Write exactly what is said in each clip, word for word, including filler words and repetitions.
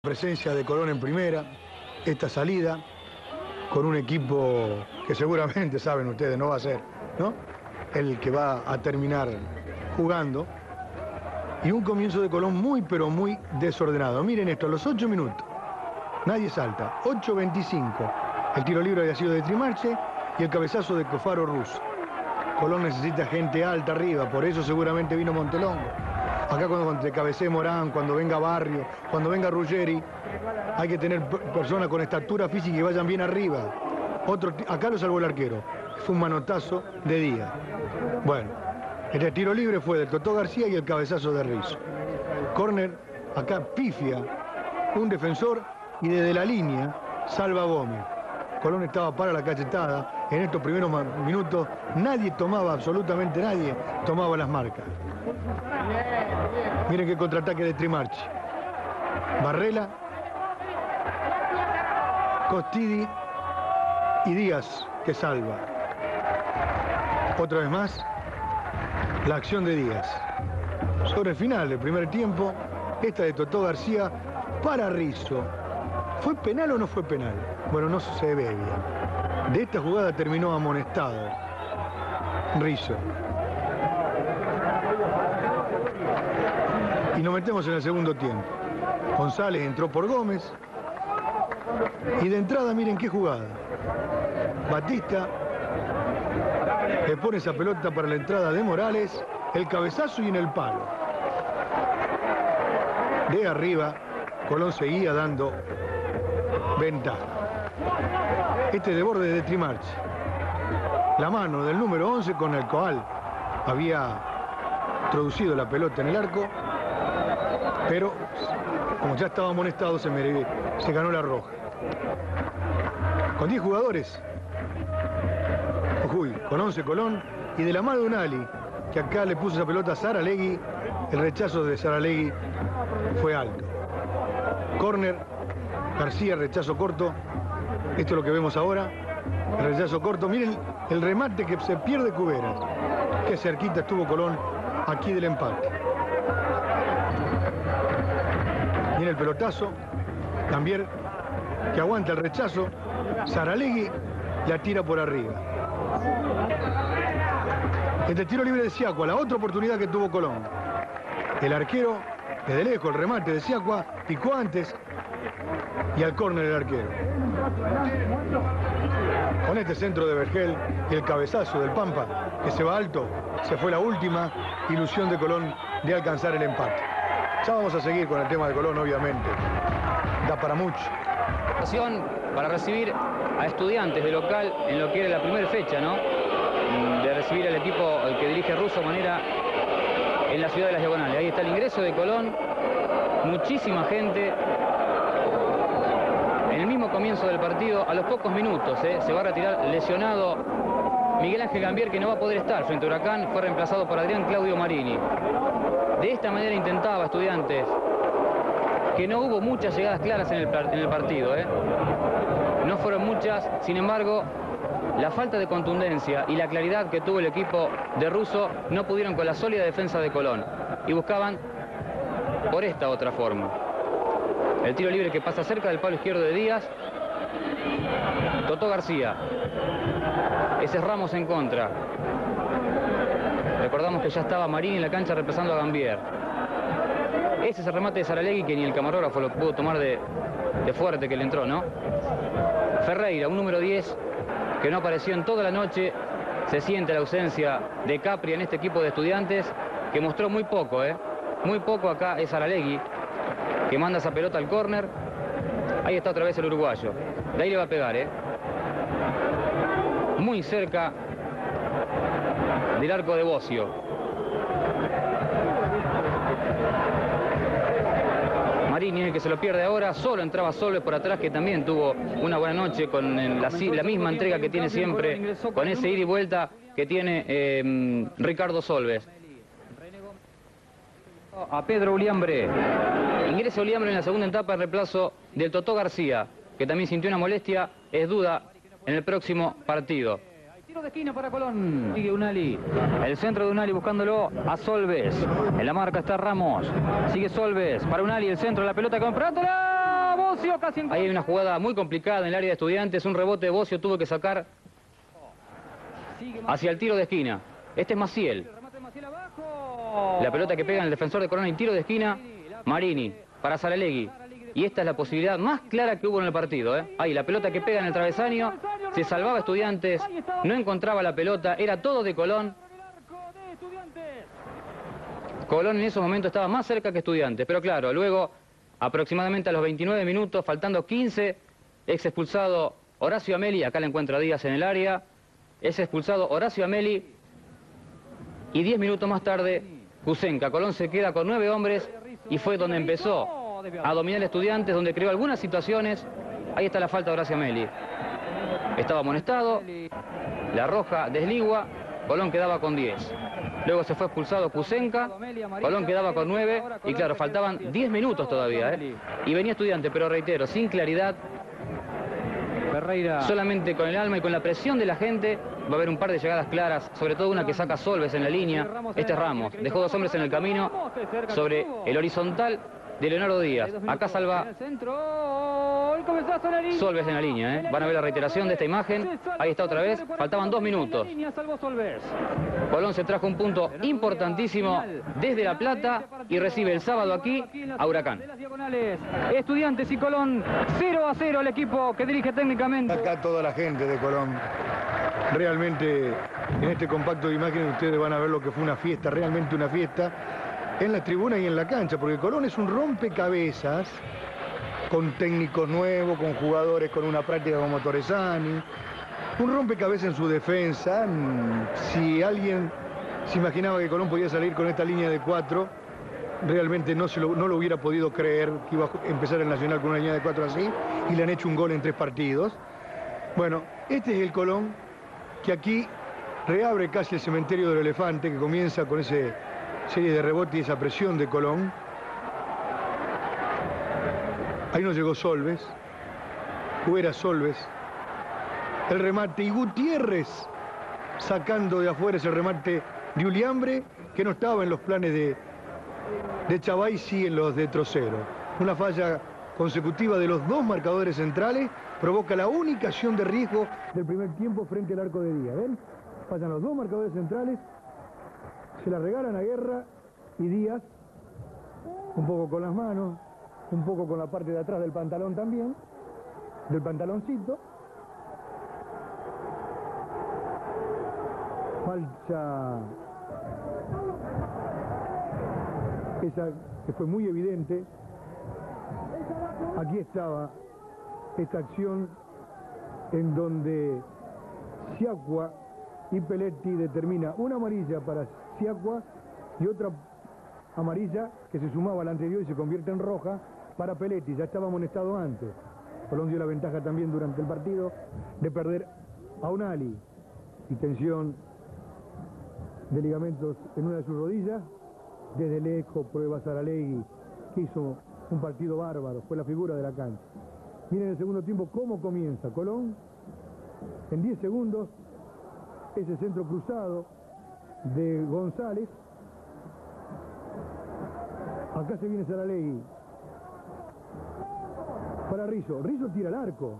Presencia de Colón en primera, esta salida con un equipo que seguramente saben ustedes no va a ser, ¿no? El que va a terminar jugando, y un comienzo de Colón muy pero muy desordenado. Miren esto, a los ocho minutos nadie salta, ocho veinticinco el tiro libre había sido de Trimarche y el cabezazo de Cofaro Russo. Colón necesita gente alta arriba, por eso seguramente vino Montelongo. Acá cuando te cabecee Morán, cuando venga Barrio, cuando venga Ruggeri, hay que tener personas con estatura física que vayan bien arriba. Otro, acá lo salvó el arquero. Fue un manotazo de Díaz. Bueno, el tiro libre fue del Totó García y el cabezazo de Rizzo. Córner, acá pifia un defensor y desde la línea salva Gómez. Colón estaba para la cachetada. En estos primeros minutos nadie tomaba, absolutamente nadie, tomaba las marcas. Miren qué contraataque de Trimarchi. Barrela, Costidi y Díaz que salva. Otra vez más, la acción de Díaz. Sobre el final del primer tiempo, esta de Totó García para Rizzo. ¿Fue penal o no fue penal? Bueno, no se ve bien. De esta jugada terminó amonestado Rizzo. Y nos metemos en el segundo tiempo. González entró por Gómez. Y de entrada, miren qué jugada. Batista le pone esa pelota para la entrada de Morales. El cabezazo y en el palo. De arriba, Colón seguía dando ventaja. Este de borde de Trimarchi. La mano del número once con el cual había introducido la pelota en el arco. Pero, como ya estaba amonestado, se, me, se ganó la roja. Con diez jugadores. Uy, con once Colón. Y de la mano de Unali, que acá le puso esa pelota a Saralegui. El rechazo de Saralegui fue alto. Córner, García, rechazo corto. Esto es lo que vemos ahora. El rechazo corto. Miren el remate que se pierde Cuberas. Qué cerquita estuvo Colón aquí del empate. Miren el pelotazo. También que aguanta el rechazo. Saralegui la tira por arriba. Este tiro libre de Siacua, la otra oportunidad que tuvo Colón. El arquero, desde lejos, el remate de Siacua, picó antes y al córner el arquero. Con este centro de Vergel y el cabezazo del Pampa, que se va alto, se fue la última ilusión de Colón de alcanzar el empate. Ya vamos a seguir con el tema de Colón, obviamente. Da para mucho. Para recibir a Estudiantes de local en lo que era la primera fecha, ¿no? De recibir al equipo que dirige Russo de manera en la ciudad de las Diagonales. Ahí está el ingreso de Colón, muchísima gente. En el mismo comienzo del partido, a los pocos minutos, ¿eh? se va a retirar lesionado Miguel Ángel Gambier, que no va a poder estar frente a Huracán, fue reemplazado por Adrián Claudio Marini. De esta manera intentaba Estudiantes, que no hubo muchas llegadas claras en el, en el partido, ¿eh? No fueron muchas, sin embargo, la falta de contundencia y la claridad que tuvo el equipo de Russo no pudieron con la sólida defensa de Colón y buscaban por esta otra forma. El tiro libre que pasa cerca del palo izquierdo de Díaz. Totó García. Ese es Ramos en contra. Recordamos que ya estaba Marín en la cancha reemplazando a Gambier. Ese es el remate de Saralegui que ni el camarógrafo lo pudo tomar de, de fuerte que le entró, ¿no? Ferreira, un número diez que no apareció en toda la noche. Se siente la ausencia de Capri en este equipo de Estudiantes, que mostró muy poco, ¿eh? Muy poco. Acá es Saralegui, que manda esa pelota al córner. Ahí está otra vez el uruguayo. De ahí le va a pegar, ¿eh? Muy cerca del arco de Bocio. Marini es el que se lo pierde ahora. Solo entraba Solves por atrás, que también tuvo una buena noche con la, la misma entrega que tiene siempre, con ese ida y vuelta que tiene eh, Ricardo Solves. A Pedro Uliambre. Ingresa Uliambre en la segunda etapa en reemplazo del Totó García, que también sintió una molestia, es duda en el próximo partido. Tiro de esquina para Colón. Sigue Unali. El centro de Unali buscándolo a Solves. En la marca está Ramos. Sigue Solves para Unali. El centro, la pelota con Prátola. Bocio casi en... Ahí hay una jugada muy complicada en el área de Estudiantes. Un rebote de Bocio tuvo que sacar hacia el tiro de esquina. Este es Maciel. La pelota que pega en el defensor de Colón en tiro de esquina, Marini, para Saralegui. Y esta es la posibilidad más clara que hubo en el partido, ¿eh? Ahí, la pelota que pega en el travesaño, se salvaba Estudiantes, no encontraba la pelota, era todo de Colón. Colón en esos momentos estaba más cerca que Estudiantes, pero claro, luego, aproximadamente a los veintinueve minutos, faltando quince, ex expulsado Horacio Ameli, acá le encuentra Díaz en el área, es expulsado Horacio Ameli, y diez minutos más tarde, Cusenca. Colón se queda con nueve hombres, y fue donde empezó a dominar Estudiantes, donde creó algunas situaciones. Ahí está la falta de Horacio Ameli. Estaba amonestado, la roja desligua, Colón quedaba con diez. Luego se fue expulsado Cusenca, Colón quedaba con nueve, y claro, faltaban diez minutos todavía, ¿eh? Y venía Estudiante, pero reitero, sin claridad, Ferreira. Solamente con el alma y con la presión de la gente va a haber un par de llegadas claras, sobre todo una que saca Solves en la línea. Este es Ramos, dejó dos hombres en el camino sobre el horizontal de Leonardo Díaz. Acá salva Solves en la línea, ¿eh? Van a ver la reiteración de esta imagen. Ahí está otra vez, faltaban dos minutos. Colón se trajo un punto importantísimo desde La Plata y recibe el sábado aquí a Huracán. Estudiantes y Colón, cero a cero el equipo que dirige técnicamente. Acá toda la gente de Colón. Realmente en este compacto de imágenes ustedes van a ver lo que fue una fiesta, realmente una fiesta en la tribuna y en la cancha, porque Colón es un rompecabezas con técnicos nuevos, con jugadores con una práctica como Torresani, un rompecabezas en su defensa. Si alguien se imaginaba que Colón podía salir con esta línea de cuatro, realmente no, se lo, no lo hubiera podido creer que iba a empezar el Nacional con una línea de cuatro así, y le han hecho un gol en tres partidos. Bueno, este es el Colón que aquí reabre casi el cementerio del elefante, que comienza con esa serie de rebotes y esa presión de Colón. Ahí no llegó Solves, fuera Solves, el remate, y Gutiérrez sacando de afuera ese remate de Uliambre, que no estaba en los planes de, de Chavay, sí en los de Trocero. Una falla consecutiva de los dos marcadores centrales provoca la única acción de riesgo del primer tiempo frente al arco de Díaz. ¿Ven? Fallan los dos marcadores centrales, se la regalan a Guerra y Díaz, un poco con las manos, un poco con la parte de atrás del pantalón también, del pantaloncito. Falta esa que fue muy evidente. Aquí estaba esta acción en donde Siacua y Peletti determina una amarilla para Siacua y otra amarilla que se sumaba a la anterior y se convierte en roja para Peletti. Ya estaba amonestado antes. Colón dio la ventaja también durante el partido de perder a Unali y tensión de ligamentos en una de sus rodillas. Desde lejos prueba Saralegui, que hizo un partido bárbaro, fue la figura de la cancha. Miren el segundo tiempo cómo comienza Colón. En diez segundos, ese centro cruzado de González. Acá se viene Saralegui. Para Rizzo. Rizzo tira el arco.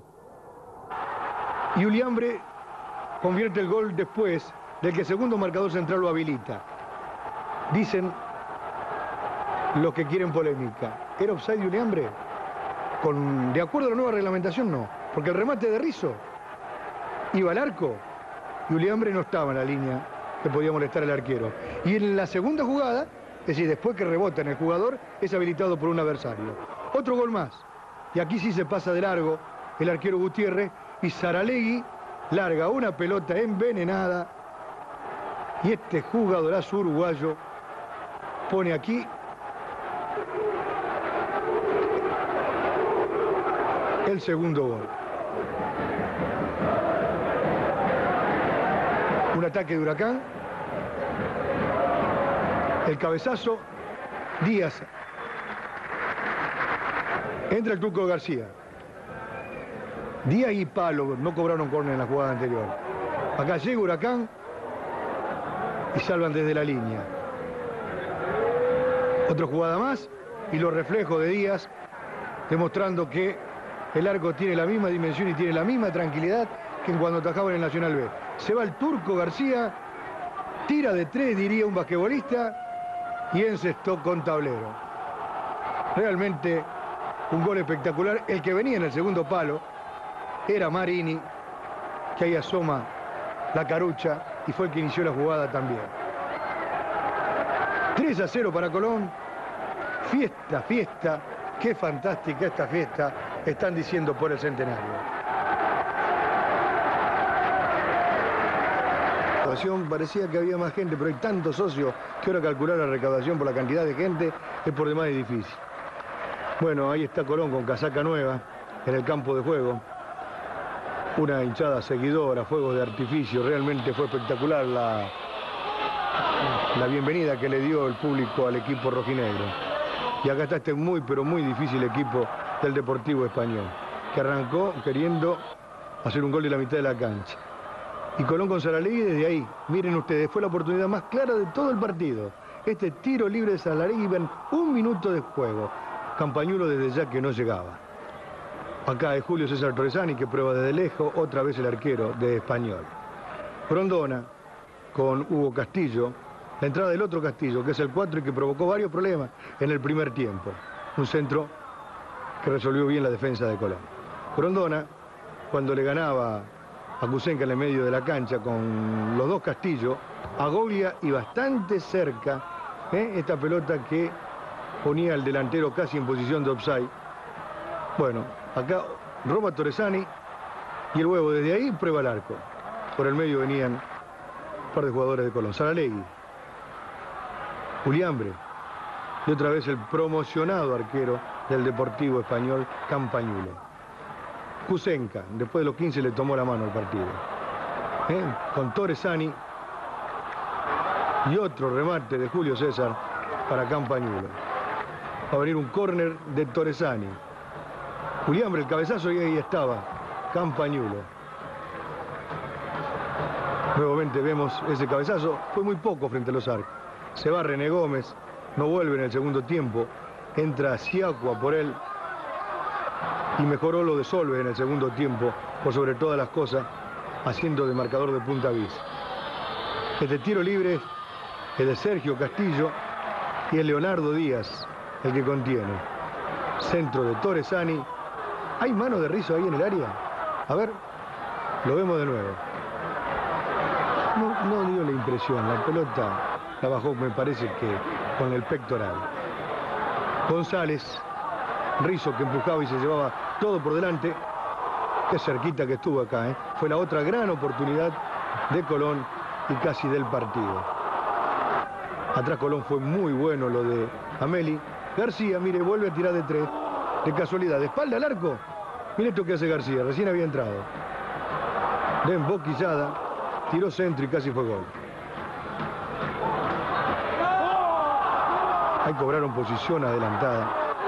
Y Uliambre convierte el gol después del que el segundo marcador central lo habilita. Dicen los que quieren polémica. ¿Era offside de Uliambre? Con, de acuerdo a la nueva reglamentación, no. Porque el remate de Rizzo iba al arco y Uliambre no estaba en la línea que podía molestar al arquero. Y en la segunda jugada, es decir, después que rebota en el jugador, es habilitado por un adversario. Otro gol más. Y aquí sí se pasa de largo el arquero Gutiérrez y Saralegui larga una pelota envenenada. Y este jugadorazo uruguayo pone aquí el segundo gol. Un ataque de Huracán. El cabezazo. Díaz. Entra el Turco García. Díaz y Palo no cobraron córner en la jugada anterior. Acá llega Huracán y salvan desde la línea. Otra jugada más y los reflejos de Díaz demostrando que el arco tiene la misma dimensión y tiene la misma tranquilidad que cuando atajaba en el Nacional B. Se va el turco García, tira de tres, diría un basquetbolista, y encestó con tablero. Realmente un gol espectacular. El que venía en el segundo palo era Marini, que ahí asoma la carucha y fue el que inició la jugada también. tres a cero para Colón. Fiesta, fiesta. Qué fantástica esta fiesta, están diciendo por el centenario. Parecía que había más gente, pero hay tantos socios que ahora calcular la recaudación por la cantidad de gente es por demás difícil. Bueno, ahí está Colón con casaca nueva en el campo de juego. Una hinchada seguidora, fuegos de artificio. Realmente fue espectacular la, la bienvenida que le dio el público al equipo rojinegro. Y acá está este muy, pero muy difícil equipo del Deportivo Español, que arrancó queriendo hacer un gol de la mitad de la cancha. Y Colón con Saralegui desde ahí, miren ustedes, fue la oportunidad más clara de todo el partido. Este tiro libre de Saralegui, ven, un minuto de juego. Campañulo desde ya que no llegaba. Acá es Julio César Torresani, que prueba desde lejos, otra vez el arquero de Español. Grondona con Hugo Castillo. La entrada del otro Castillo, que es el cuatro y que provocó varios problemas en el primer tiempo. Un centro que resolvió bien la defensa de Colón. Grondona, cuando le ganaba a Kusenka en el medio de la cancha con los dos Castillos, agobia y bastante cerca ¿eh? esta pelota que ponía al delantero casi en posición de offside. Bueno, acá roba Torresani y el huevo desde ahí prueba el arco. Por el medio venían un par de jugadores de Colón. Saralegui, Juliambre y otra vez el promocionado arquero del Deportivo Español, Campañulo. Kusenka, después de los quince le tomó la mano al partido. ¿Eh? Con Torresani y otro remate de Julio César para Campañulo. Va a venir un córner de Torresani. Juliambre el cabezazo y ahí estaba Campañulo. Nuevamente vemos ese cabezazo, fue muy poco frente a los arcos. Se va René Gómez, no vuelve en el segundo tiempo, entra Siacua por él y mejoró lo de Solves en el segundo tiempo, por sobre todas las cosas, haciendo de marcador de punta bis. Este tiro libre es de Sergio Castillo y es Leonardo Díaz el que contiene. Centro de Torresani. ¿Hay mano de Rizzo ahí en el área? A ver, lo vemos de nuevo. No, no dio la impresión, la pelota la bajó, me parece que con el pectoral. González, Rizzo que empujaba y se llevaba todo por delante. Qué cerquita que estuvo acá, ¿eh? Fue la otra gran oportunidad de Colón y casi del partido. Atrás Colón fue muy bueno lo de Ameli. García, mire, vuelve a tirar de tres. De casualidad, de espalda al arco. Mire esto que hace García, recién había entrado. De emboquillada, tiró centro y casi fue gol. Ahí cobraron posición adelantada.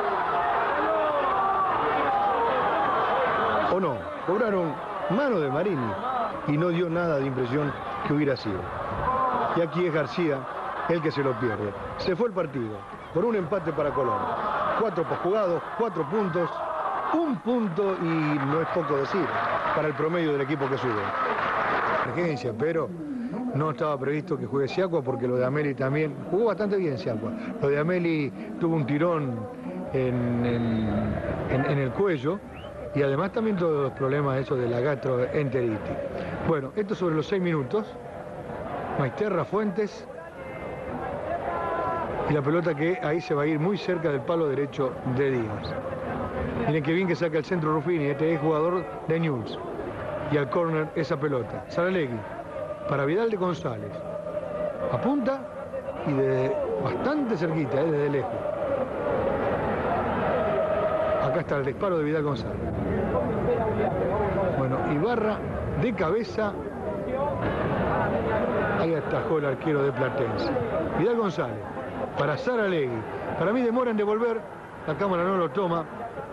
¿O no? Cobraron mano de Marini y no dio nada de impresión que hubiera sido. Y aquí es García el que se lo pierde. Se fue el partido por un empate para Colón. Cuatro posjugados, cuatro puntos, un punto y no es poco decir para el promedio del equipo que sube. Emergencia, pero no estaba previsto que juegue Siacua porque lo de Ameli también jugó bastante bien Siacua. Lo de Ameli tuvo un tirón en, en, en, en el cuello y además también todos los problemas esos de la gastroenteritis. Bueno, esto sobre los seis minutos. Maisterra, Fuentes. Y la pelota que ahí se va a ir muy cerca del palo derecho de Díaz. Miren qué bien que saca el centro Ruffini, este es jugador de Newell's. Y al córner esa pelota. Saralegui para Vidal de González. Apunta y de bastante cerquita, eh, desde lejos. Acá está el disparo de Vidal González. Bueno, Ibarra de cabeza. Ahí atajó el arquero de Platense. Vidal González para Saralegui. Para mí demora en devolver. La cámara no lo toma.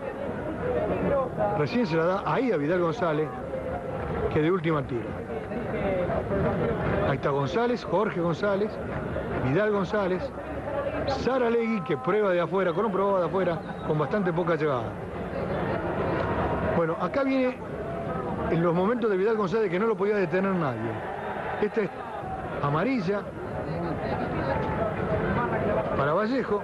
Recién se la da ahí a Vidal González, que de última tira. Ahí está González, Jorge González, Vidal González, Saralegui que prueba de afuera, con un probado de afuera, con bastante poca llevada. Bueno, acá viene en los momentos de Vidal González que no lo podía detener nadie. Esta es amarilla para Vallejo.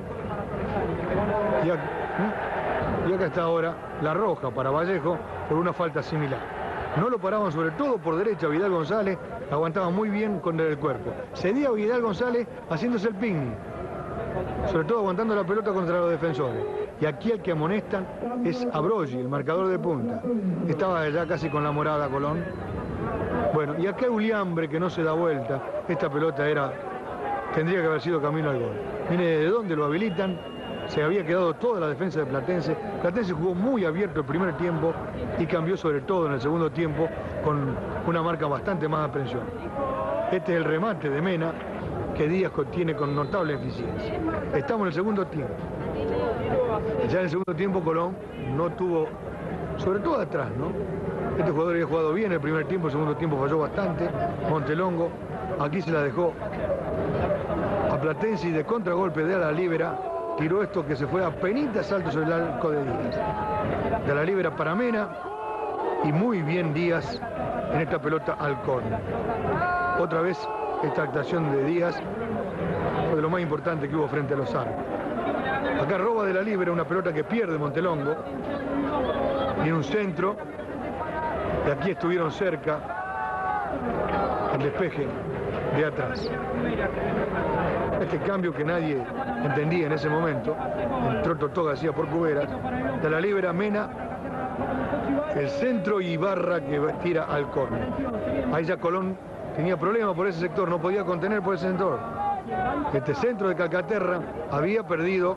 Y acá, y acá está ahora la roja para Vallejo por una falta similar. No lo paraban sobre todo por derecha Vidal González, aguantaba muy bien contra el cuerpo. Cedía Vidal González haciéndose el picnic, sobre todo aguantando la pelota contra los defensores. Y aquí el que amonestan es Abroggi, el marcador de punta. Estaba ya casi con la morada Colón. Bueno, y acá Uliambre que no se da vuelta. Esta pelota era, tendría que haber sido camino al gol. Mire de dónde lo habilitan. Se había quedado toda la defensa de Platense. Platense jugó muy abierto el primer tiempo y cambió sobre todo en el segundo tiempo con una marca bastante más de aprensión. Este es el remate de Mena que Díaz tiene con notable eficiencia. Estamos en el segundo tiempo. Ya en el segundo tiempo Colón no tuvo, sobre todo atrás, ¿no? Este jugador había jugado bien el primer tiempo, el segundo tiempo falló bastante. Montelongo aquí se la dejó a Platense y de contragolpe de a la libera tiró esto que se fue a penitas saltos sobre el arco de Díaz. De la libera para Mena y muy bien Díaz en esta pelota al córner. Otra vez esta actuación de Díaz fue de lo más importante que hubo frente a los arcos. Acá roba de la libera una pelota que pierde Montelongo. Viene un centro. Y aquí estuvieron cerca el despeje de atrás. Este cambio que nadie entendía en ese momento. Entró Totó García por Cuberas. De la libera Mena. El centro y Ibarra que tira al córner. Ahí ya Colón tenía problemas por ese sector. No podía contener por ese sector. Este centro de Calcaterra había perdido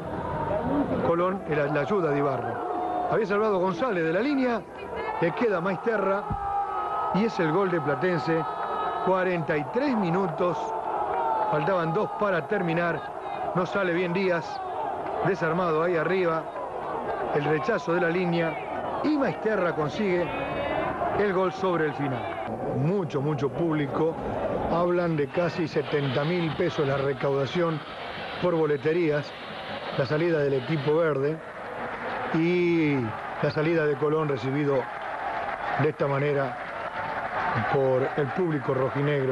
Colón la, la ayuda de Ibarra. Había salvado González de la línea, le queda Maesterra y es el gol de Platense. cuarenta y tres minutos, faltaban dos para terminar, no sale bien Díaz, desarmado ahí arriba, el rechazo de la línea y Maesterra consigue el gol sobre el final. Mucho, mucho público, hablan de casi setenta mil pesos la recaudación por boleterías, la salida del equipo verde y la salida de Colón recibido de esta manera por el público rojinegro.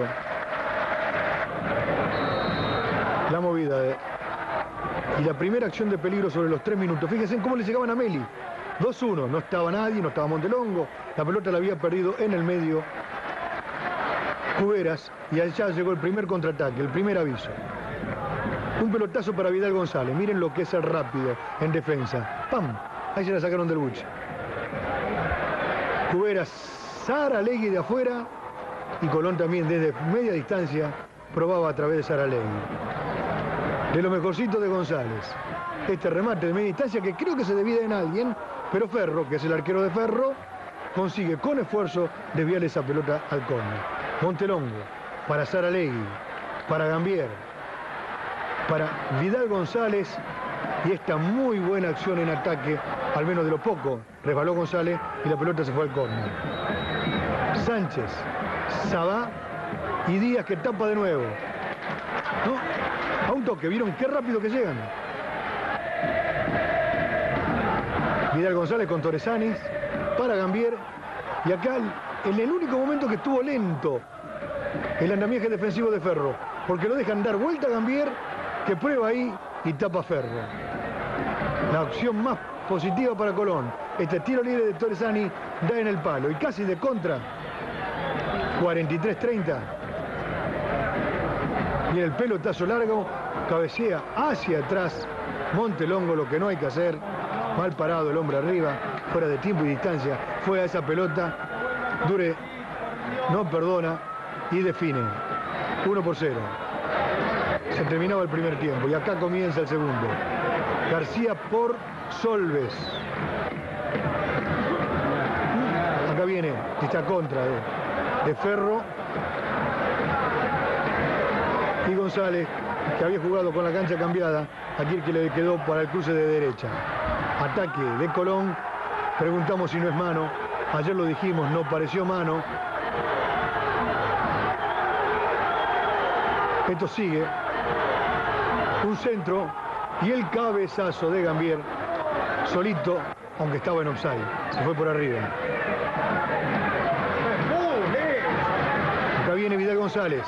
La movida de... y la primera acción de peligro sobre los tres minutos. Fíjense en cómo le llegaban a Meli. dos uno, no estaba nadie, no estaba Montelongo, la pelota la había perdido en el medio Cuberas y allá llegó el primer contraataque, el primer aviso. Un pelotazo para Vidal González, miren lo que es el rápido en defensa. ¡Pam! Ahí se la sacaron del buche. Cuberas, Saralegui de afuera y Colón también desde media distancia probaba a través de Saralegui. De lo mejorcito de González. Este remate de media distancia que creo que se divide en alguien, pero Ferro, que es el arquero de Ferro, consigue con esfuerzo desviar esa pelota al córner. Montelongo, para Saralegui, para Gambier, para Vidal González y esta muy buena acción en ataque, al menos de lo poco, resbaló González y la pelota se fue al córner. Sánchez, Sabá y Díaz que tapa de nuevo. ¿No? A un toque, ¿vieron qué rápido que llegan? Vidal González con Torresanis para Gambier y acá en el único momento que estuvo lento el andamiaje defensivo de Ferro, porque lo dejan dar vuelta a Gambier, que prueba ahí y tapa Ferro. La opción más positiva para Colón. Este tiro libre de Torresani da en el palo y casi de contra. cuarenta y tres treinta. Y el pelotazo largo, cabecea hacia atrás. Montelongo, lo que no hay que hacer. Mal parado el hombre arriba, fuera de tiempo y distancia. Fue a esa pelota. Dure no perdona y define. uno por cero. Se terminaba el primer tiempo y acá comienza el segundo. García por Solves. Acá viene esta contra de, de Ferro. Y González, que había jugado con la cancha cambiada, aquí el que le quedó para el cruce de derecha. Ataque de Colón. Preguntamos si no es mano. Ayer lo dijimos, no pareció mano. Esto sigue. Un centro y el cabezazo de Gambier. Solito aunque estaba en offside. Se fue por arriba. Acá viene Vidal González.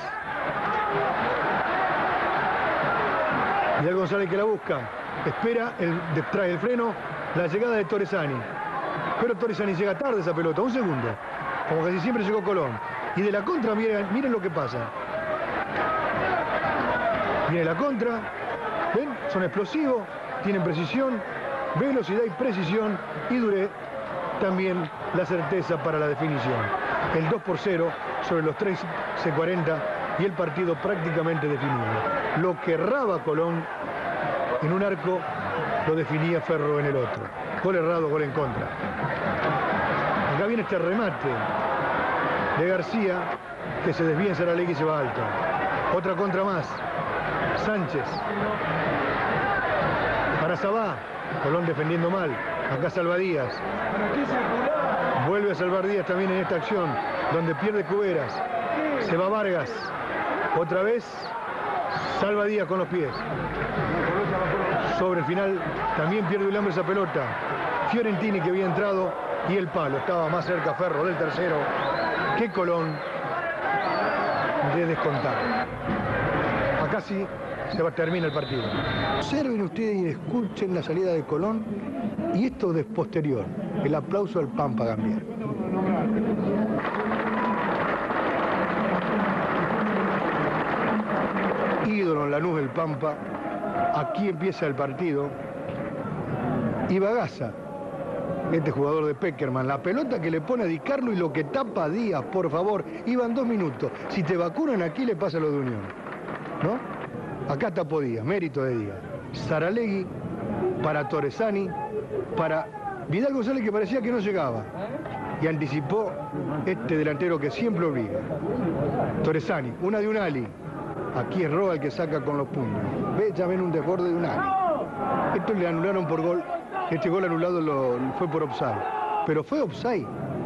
Vidal González que la busca. Espera, el, trae el freno, la llegada de Torresani. Pero Torresani llega tarde esa pelota, un segundo. Como casi siempre llegó Colón. Y de la contra, miren, miren lo que pasa. Viene la contra. ¿Ven? Son explosivos, tienen precisión, velocidad y precisión. Y Duré también la certeza para la definición. El dos por cero sobre los trece cuarenta y el partido prácticamente definido. Lo que erraba Colón en un arco, lo definía Ferro en el otro. Gol errado, gol en contra. Acá viene este remate de García, que se desvía en Saralegui y se va alto. Otra contra más. Sánchez. Para Sabá. Colón defendiendo mal. Acá salva Díaz. Vuelve a salvar Díaz también en esta acción, donde pierde Cuberas. Se va Vargas. Otra vez salva Díaz con los pies. Sobre el final también pierde un hombre esa pelota. Fiorentini, que había entrado, y el palo. Estaba más cerca Ferro del tercero que Colón de descontar. Acá sí se va, termina el partido. Observen ustedes y escuchen la salida de Colón y esto de posterior. El aplauso al Pampa Gambier. Ídolo en Lanús del Pampa. Aquí empieza el partido. Y Bagaza, este jugador de Peckerman, la pelota que le pone a Di Carlo y lo que tapa a Díaz, por favor. Iban dos minutos. Si te vacunan aquí, le pasa lo de Unión, ¿no? Acá tapó Díaz, mérito de Díaz. Saralegui para Torresani, para Vidal González, que parecía que no llegaba. Y anticipó este delantero que siempre obliga. Torresani, una de Unali. Aquí es Roa el que saca con los puños. Ve, ya ven un desborde de Unali. Esto le anularon por gol. Este gol anulado lo, fue por offside. Pero fue offside.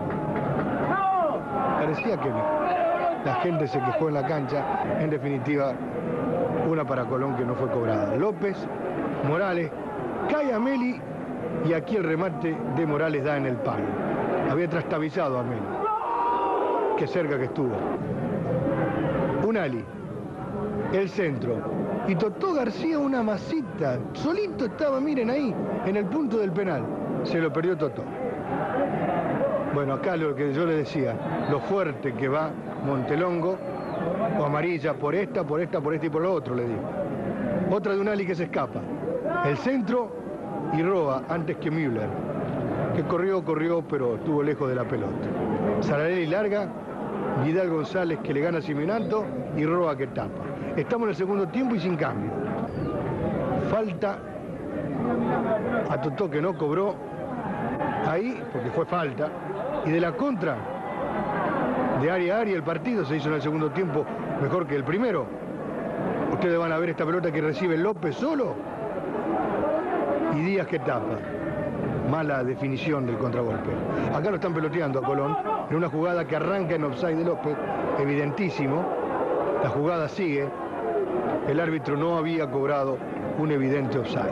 Parecía que no. La gente se quejó en la cancha. En definitiva, una para Colón que no fue cobrada. López, Morales, cae a Meli y aquí el remate de Morales da en el palo. Había trastabillado a Meli. Qué cerca que estuvo. Unali, el centro. Y Totó García una masita. Solito estaba, miren ahí, en el punto del penal. Se lo perdió Totó. Bueno, acá lo que yo le decía, lo fuerte que va Montelongo, o amarilla por esta, por esta, por esta y por lo otro, le digo. Otra de Unali que se escapa. El centro y Roa antes que Müller, que corrió, corrió, pero estuvo lejos de la pelota. Saralegui larga, Vidal González que le gana a Simeonato y Roa que tapa. Estamos en el segundo tiempo y sin cambio. Falta a Totó, que no cobró ahí, porque fue falta. Y de la contra, de área a área, el partido se hizo en el segundo tiempo mejor que el primero. Ustedes van a ver esta pelota que recibe López solo y Díaz que tapa. Mala definición del contragolpe. Acá lo están peloteando a Colón en una jugada que arranca en offside de López, evidentísimo. La jugada sigue. El árbitro no había cobrado un evidente offside.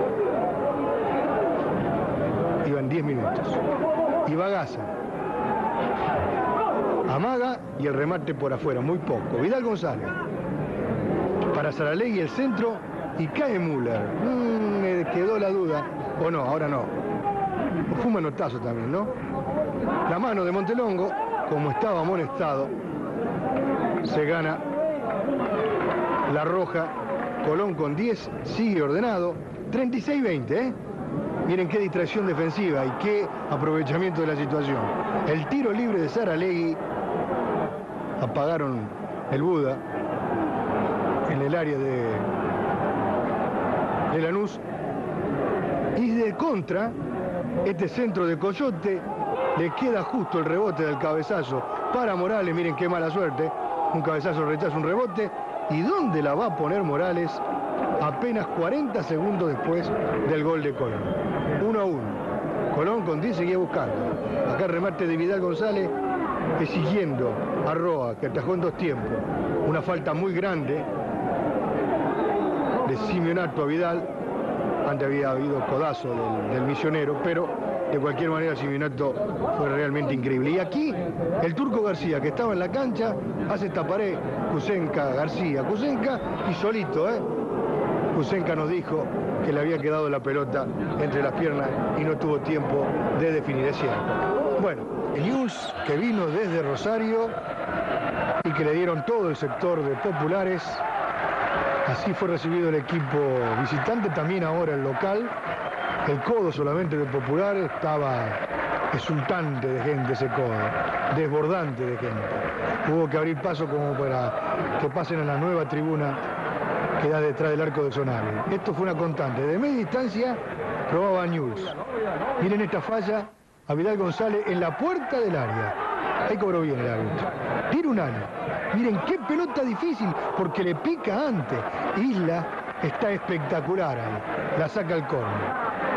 Iban diez minutos. Y Bagaza amaga y el remate por afuera, muy poco. Vidal González para Saralegui el centro y cae Müller. Mm, me quedó la duda. O no, ahora no. Fue un manotazo también, ¿no? La mano de Montelongo, como estaba amonestado, se gana la roja. Colón con diez, sigue ordenado. treinta y seis veinte, ¿eh? Miren qué distracción defensiva y qué aprovechamiento de la situación. El tiro libre de Saralegui. Apagaron el Buda en el área de, de Lanús. Y de contra, este centro de Coyote, le queda justo el rebote del cabezazo para Morales. Miren qué mala suerte. Un cabezazo rechaza un rebote. ¿Y dónde la va a poner Morales? Apenas cuarenta segundos después del gol de Colón. uno a uno. Colón con diez seguía buscando. Acá el remate de Vidal González, exigiendo a Roa, que atajó en dos tiempos. Una falta muy grande de Simeonato a Vidal. Antes había habido codazo del, del misionero, pero de cualquier manera el Sivinato fue realmente increíble. Y aquí el Turco García, que estaba en la cancha, hace esta pared, Kusenka, García, Kusenka y solito, ¿eh? Kusenka nos dijo que le había quedado la pelota entre las piernas y no tuvo tiempo de definir, es cierto. Bueno, el Newell's que vino desde Rosario y que le dieron todo el sector de populares, así fue recibido el equipo visitante, también ahora el local. El codo solamente de Popular estaba exultante de gente, ese codo, desbordante de gente. Hubo que abrir paso como para que pasen a la nueva tribuna que da detrás del arco del Zonal. Esto fue una constante. De media distancia probaba Newell's. Miren esta falla a Vidal González en la puerta del área. Ahí cobró bien el árbitro. Tira un año. Miren qué pelota difícil, porque le pica antes. Isla está espectacular ahí. La saca al córner.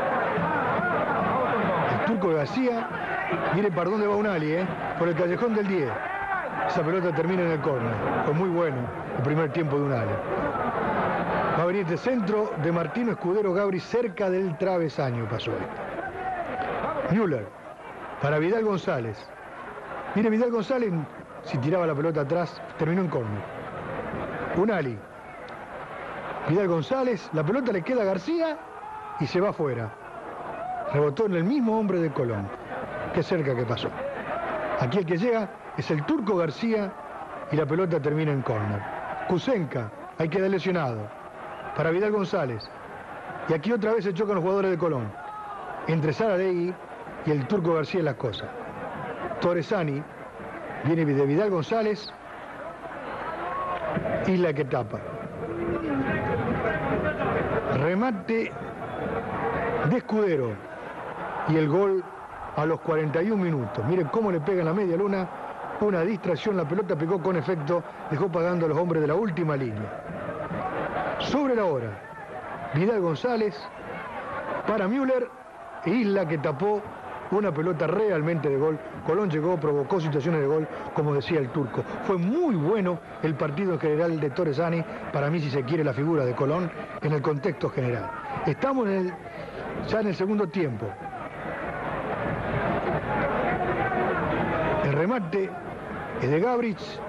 El Turco García, miren para dónde va Unali, ¿eh? Por el callejón del diez. Esa pelota termina en el córner. Fue muy bueno el primer tiempo de Unali. Va a venir de centro de Martino Escudero Gabri cerca del travesaño, pasó esto. Müller, para Vidal González. Mire, Vidal González, si tiraba la pelota atrás, terminó en córner. Unali. Vidal González, la pelota le queda a García y se va afuera. Rebotó en el mismo hombre de Colón. Qué cerca que pasó. Aquí el que llega es el Turco García y la pelota termina en córner. Kusenka, ahí queda lesionado. Para Vidal González. Y aquí otra vez se chocan los jugadores de Colón. Entre Saralegui y el Turco García en las cosas. Torresani, viene de Vidal González. Isla que tapa. Remate de Escudero. Y el gol a los cuarenta y un minutos. Miren cómo le pega en la media luna. Una distracción, la pelota pegó con efecto. Dejó pagando a los hombres de la última línea. Sobre la hora, Vidal González para Müller e Isla que tapó una pelota realmente de gol. Colón llegó, provocó situaciones de gol, como decía el Turco. Fue muy bueno el partido en general de Torresani, para mí si se quiere la figura de Colón en el contexto general. Estamos en el, ya en el segundo tiempo. El remate es de Gabrich.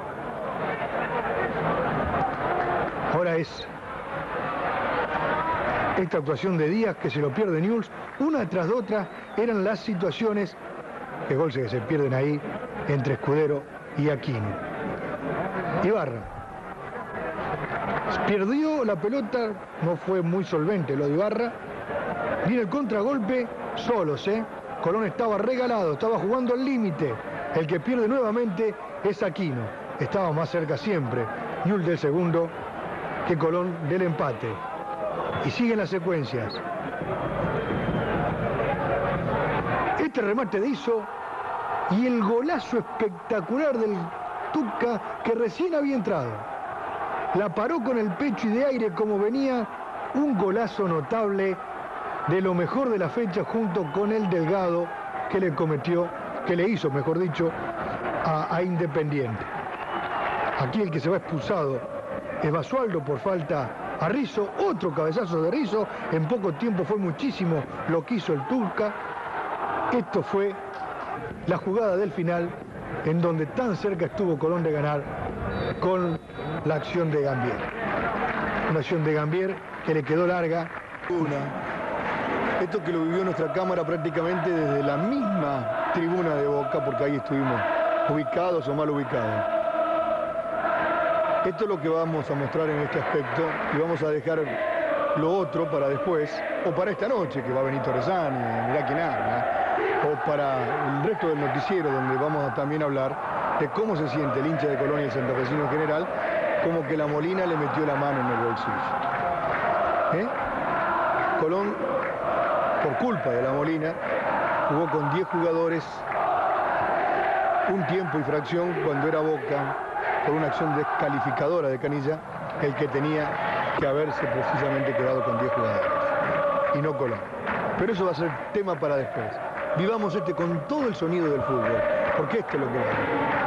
Ahora es esta actuación de Díaz que se lo pierde Newell's, una tras otra eran las situaciones que gol que se pierden ahí entre Escudero y Aquino. Ibarra perdió la pelota, no fue muy solvente lo de Ibarra. Viene el contragolpe, solos, ¿eh? Colón estaba regalado, estaba jugando al límite. El que pierde nuevamente es Aquino. Estaba más cerca siempre Newell's del segundo que Colón del empate. Y siguen las secuencias. Este remate de Iso y el golazo espectacular del Tuca que recién había entrado. La paró con el pecho y de aire como venía. Un golazo notable de lo mejor de la fecha junto con el Delgado que le cometió, que le hizo, mejor dicho, a, a Independiente. Aquí el que se va expulsado es Basualdo por falta a Rizzo, otro cabezazo de Rizzo, en poco tiempo fue muchísimo lo que hizo el Turca. Esto fue la jugada del final, en donde tan cerca estuvo Colón de ganar con la acción de Gambier. Una acción de Gambier que le quedó larga. Una. Esto que lo vivió nuestra cámara prácticamente desde la misma tribuna de Boca, porque ahí estuvimos ubicados o mal ubicados. Esto es lo que vamos a mostrar en este aspecto y vamos a dejar lo otro para después, o para esta noche que va a venir Torresani, mirá quién habla, o para el resto del noticiero donde vamos a también hablar de cómo se siente el hincha de Colón y el santafesino en general, como que la Molina le metió la mano en el bolsillo. ¿Eh? Colón, por culpa de la Molina, jugó con diez jugadores un tiempo y fracción cuando era Boca, por una acción descalificadora de Canilla, el que tenía que haberse precisamente quedado con diez jugadores, y no Colón. Pero eso va a ser tema para después. Vivamos este con todo el sonido del fútbol, porque esto es lo que va.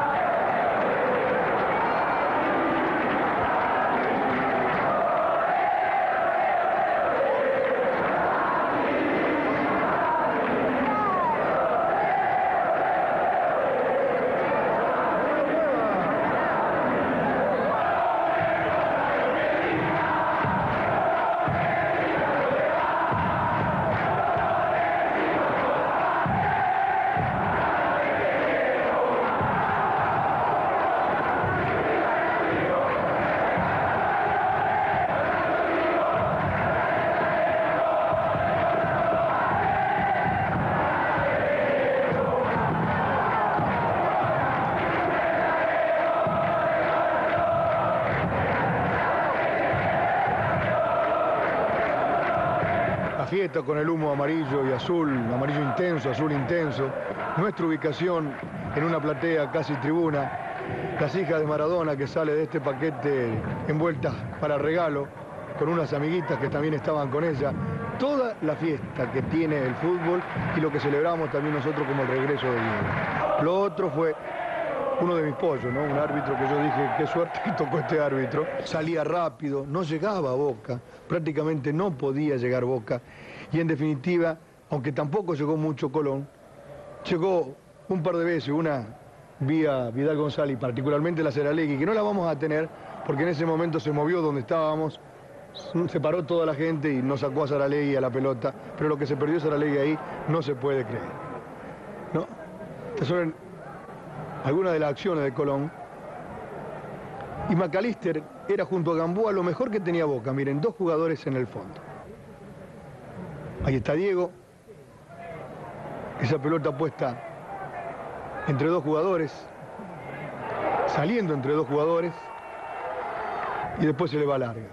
fiesta con el humo amarillo y azul, amarillo intenso, azul intenso, nuestra ubicación en una platea casi tribuna, las hijas de Maradona que sale de este paquete envueltas para regalo, con unas amiguitas que también estaban con ella, toda la fiesta que tiene el fútbol y lo que celebramos también nosotros como el regreso de Diego. Lo otro fue uno de mis pollos, ¿no? Un árbitro que yo dije, qué suerte que tocó este árbitro. Salía rápido, no llegaba a Boca, prácticamente no podía llegar Boca. Y en definitiva, aunque tampoco llegó mucho Colón, llegó un par de veces, una vía Vidal González, particularmente la Seralegui, que no la vamos a tener, porque en ese momento se movió donde estábamos, se paró toda la gente y nos sacó a Saralegui a la pelota, pero lo que se perdió Saralegui ahí no se puede creer, ¿no? Estas son algunas de las acciones de Colón. Y McAllister era junto a Gamboa lo mejor que tenía Boca. Miren, dos jugadores en el fondo. Ahí está Diego. Esa pelota puesta entre dos jugadores, saliendo entre dos jugadores, y después se le va larga.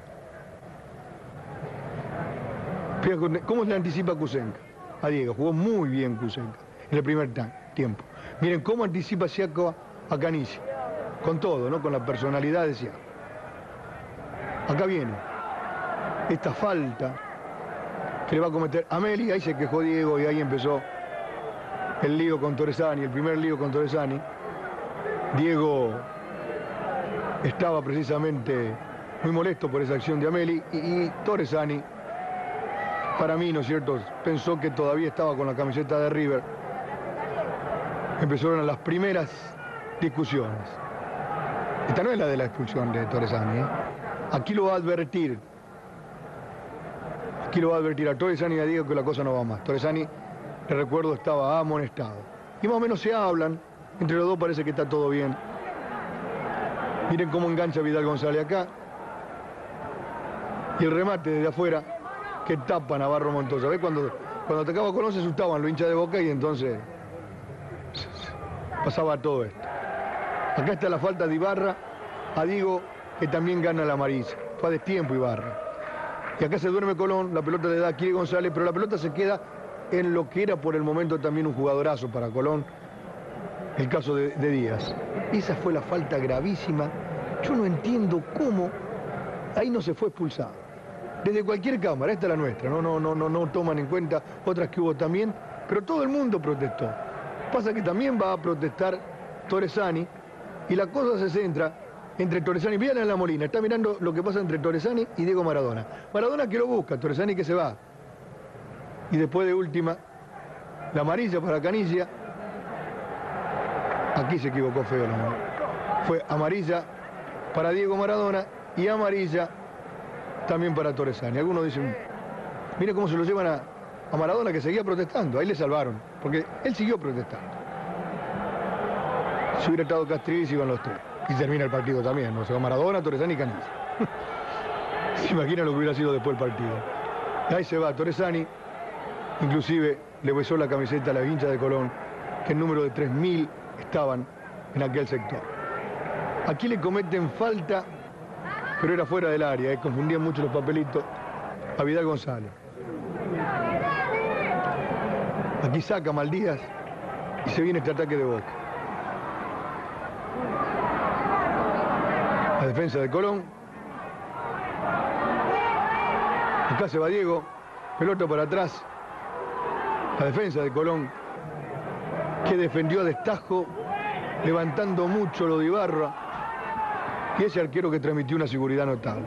Fíjate cómo se le anticipa Kusenka a Diego. Jugó muy bien Kusenka en el primer tiempo. Miren cómo anticipa Siaco a Canizia, con todo, ¿no? Con la personalidad de Siaco. Acá viene esta falta que le va a cometer Ameli. Ahí se quejó Diego y ahí empezó el lío con Torresani, el primer lío con Torresani. Diego estaba precisamente muy molesto por esa acción de Ameli y, y Torresani, para mí, ¿no es cierto?, pensó que todavía estaba con la camiseta de River. Empezaron las primeras discusiones. Esta no es la de la expulsión de Torresani, ¿eh? Aquí lo va a advertir. Aquí lo va a advertir a Torresani y a Diego que la cosa no va más. Torresani, le recuerdo, estaba amonestado. Y más o menos se hablan. Entre los dos parece que está todo bien. Miren cómo engancha Vidal González acá. Y el remate desde afuera que tapa a Navarro Montoya. ¿Ves? Cuando, cuando atacaba Colón se asustaban los hinchas de Boca y entonces pasaba todo esto. Acá está la falta de Ibarra a Diego, que también gana la amarilla. Fue a destiempo Ibarra. Y acá se duerme Colón, la pelota le da a Kiri González, pero la pelota se queda en lo que era por el momento también un jugadorazo para Colón, el caso de, de Díaz. Esa fue la falta gravísima. Yo no entiendo cómo ahí no se fue expulsado. Desde cualquier cámara, esta es la nuestra, no, no, no, no, no toman en cuenta otras que hubo también, pero todo el mundo protestó. Pasa que también va a protestar Torresani y la cosa se centra entre Torresani. Vean en la Molina, está mirando lo que pasa entre Torresani y Diego Maradona. Maradona que lo busca, Torresani que se va. Y después de última, la amarilla para Canizia. Aquí se equivocó feo, ¿no? Fue amarilla para Diego Maradona y amarilla también para Torresani. Algunos dicen, mire cómo se lo llevan a, a Maradona, que seguía protestando. Ahí le salvaron, porque él siguió protestando. Si hubiera estado Castrilli, iban los tres. Y termina el partido también, ¿no? Se va Maradona, Torresani y Canizia. Se imagina lo que hubiera sido después del partido. Y ahí se va Torresani. Inclusive le besó la camiseta a la hincha de Colón, que el número de tres mil estaban en aquel sector. Aquí le cometen falta, pero era fuera del área, ¿eh? Confundían mucho los papelitos, a Vidal González. Aquí saca Maldías y se viene este ataque de Boca. La defensa de Colón. Acá se va Diego, pelota para atrás. La defensa de Colón, que defendió a destajo, levantando mucho lo de Ibarra, y ese arquero que transmitió una seguridad notable.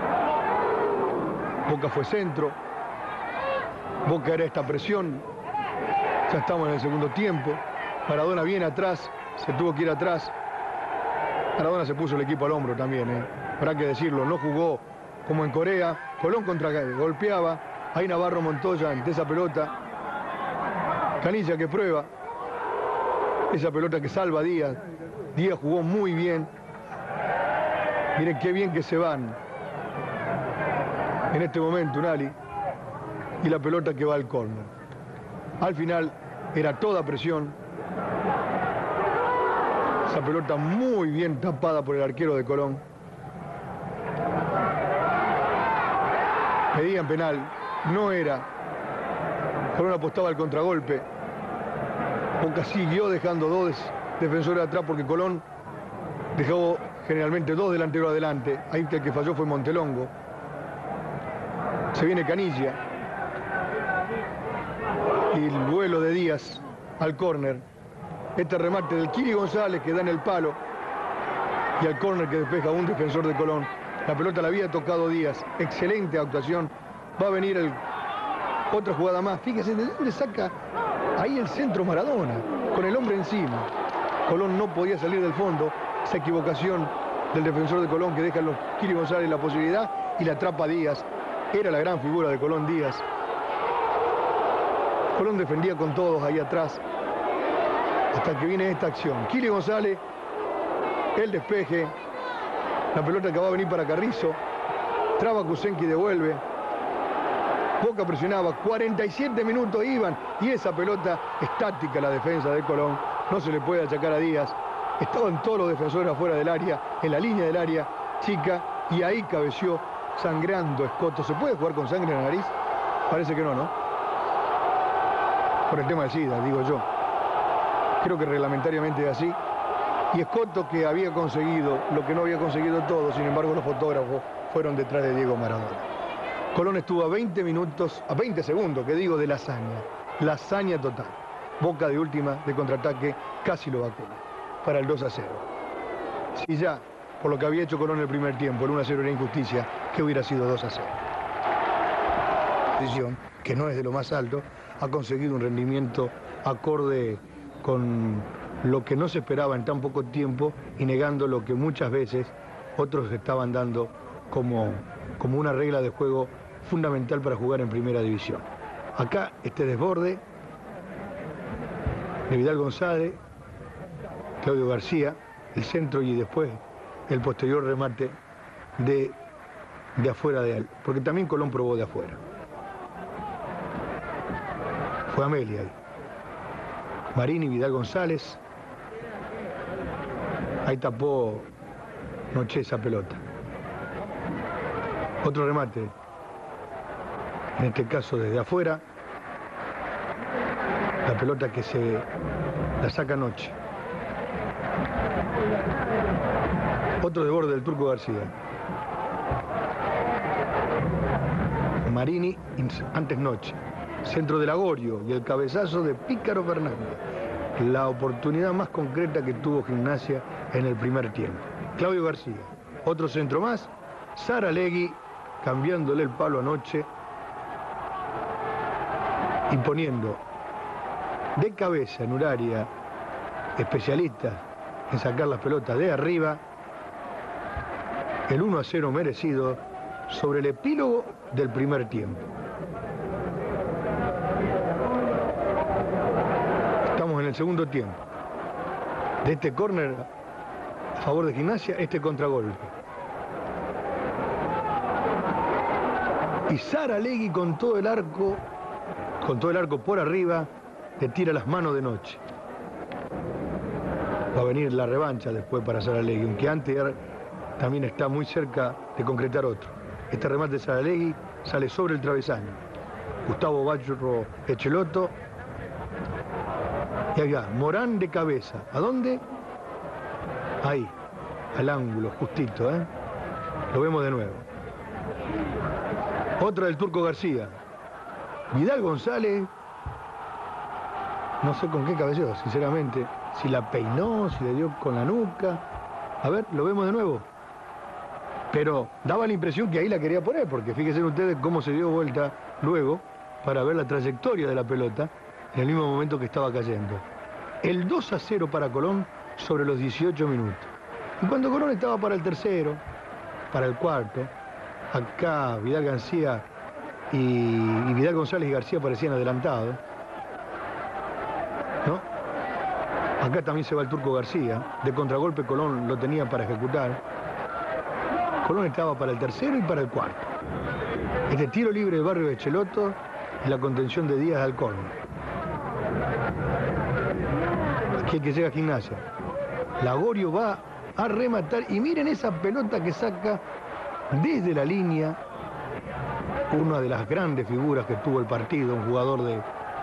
Boca fue centro, Boca era esta presión, ya estamos en el segundo tiempo, Maradona viene atrás, se tuvo que ir atrás, Maradona se puso el equipo al hombro también, ¿eh? Habrá que decirlo, no jugó como en Corea, Colón contra golpeaba, ahí Navarro Montoya ante esa pelota, Canizia que prueba, esa pelota que salva a Díaz, Díaz jugó muy bien, miren qué bien que se van en este momento Unali, y la pelota que va al córner. Al final era toda presión, esa pelota muy bien tapada por el arquero de Colón. Pedían penal, no era Colón apostaba al contragolpe. Boca siguió dejando dos defensores atrás porque Colón dejó generalmente dos delanteros adelante. Ahí el que falló fue Montelongo. Se viene Canilla. Y el vuelo de Díaz al córner. Este remate del Kili González que da en el palo. Y al córner que despeja un defensor de Colón. La pelota la había tocado Díaz. Excelente actuación. Va a venir el, otra jugada más. Fíjese de dónde saca ahí el centro Maradona. Con el hombre encima. Colón no podía salir del fondo. Esa equivocación del defensor de Colón que deja a los Kili González la posibilidad. Y la atrapa Díaz. Era la gran figura de Colón Díaz. Colón defendía con todos ahí atrás. Hasta que viene esta acción. Kili González. El despeje. La pelota que va a venir para Carrizo. Traba Kusenki, devuelve. Boca presionaba. cuarenta y siete minutos iban. Y esa pelota estática la defensa de Colón. No se le puede achacar a Díaz. Estaban todos los defensores afuera del área. En la línea del área chica. Y ahí cabeció sangrando Escoto. ¿Se puede jugar con sangre en la nariz? Parece que no, ¿no? Por el tema del SIDA, digo yo. Creo que reglamentariamente es así. Y Escoto, que había conseguido lo que no había conseguido todo, sin embargo los fotógrafos fueron detrás de Diego Maradona. Colón estuvo a veinte minutos, a veinte segundos, que digo, de la hazaña. La hazaña total. Boca de última, de contraataque, casi lo vacuna. Para el dos a cero. Si ya, por lo que había hecho Colón en el primer tiempo, el uno a cero era injusticia, que hubiera sido dos a cero. Que no es de lo más alto, ha conseguido un rendimiento acorde con lo que no se esperaba en tan poco tiempo y negando lo que muchas veces otros estaban dando como, como una regla de juego fundamental para jugar en primera división. Acá este desborde de Vidal González, Claudio García, el centro y después el posterior remate de, de afuera de él, porque también Colón probó de afuera. Fue Amelia ahí. Marini, Vidal González. Ahí tapó Noche esa pelota. Otro remate. En este caso desde afuera. La pelota que se la saca Noche. Otro de borde del Turco García. Marini, antes Noche. Centro de Lagorio y el cabezazo de Pícaro Fernández. La oportunidad más concreta que tuvo Gimnasia en el primer tiempo. Claudio García, otro centro más. Saralegui, cambiándole el palo a Noche y poniendo de cabeza en un área especialista en sacar las pelotas de arriba. El uno a cero merecido sobre el epílogo del primer tiempo. En el segundo tiempo de este córner a favor de Gimnasia, este contragolpe y Saralegui con todo el arco con todo el arco por arriba le tira las manos de Noche. Va a venir la revancha después para Saralegui, aunque antes también está muy cerca de concretar otro. Este remate de Saralegui sale sobre el travesaño. Gustavo Bachorro Echeloto. Y acá, Morán de cabeza. ¿A dónde? Ahí, al ángulo, justito, ¿eh? Lo vemos de nuevo. Otra del Turco García. Vidal González. No sé con qué cabeceó, sinceramente. Si la peinó, si le dio con la nuca. A ver, lo vemos de nuevo. Pero daba la impresión que ahí la quería poner, porque fíjense ustedes cómo se dio vuelta luego para ver la trayectoria de la pelota. En el mismo momento que estaba cayendo. El dos a cero para Colón sobre los dieciocho minutos. Y cuando Colón estaba para el tercero, para el cuarto, acá Vidal García y, y Vidal González y García parecían adelantados. ¿No? Acá también se va el Turco García. De contragolpe Colón lo tenía para ejecutar. Colón estaba para el tercero y para el cuarto. Este tiro libre del barrio de Echeloto y la contención de Díaz al córner. Aquí el que llega a Gimnasia. Lagorio va a rematar y miren esa pelota que saca desde la línea una de las grandes figuras que tuvo el partido, un jugador de,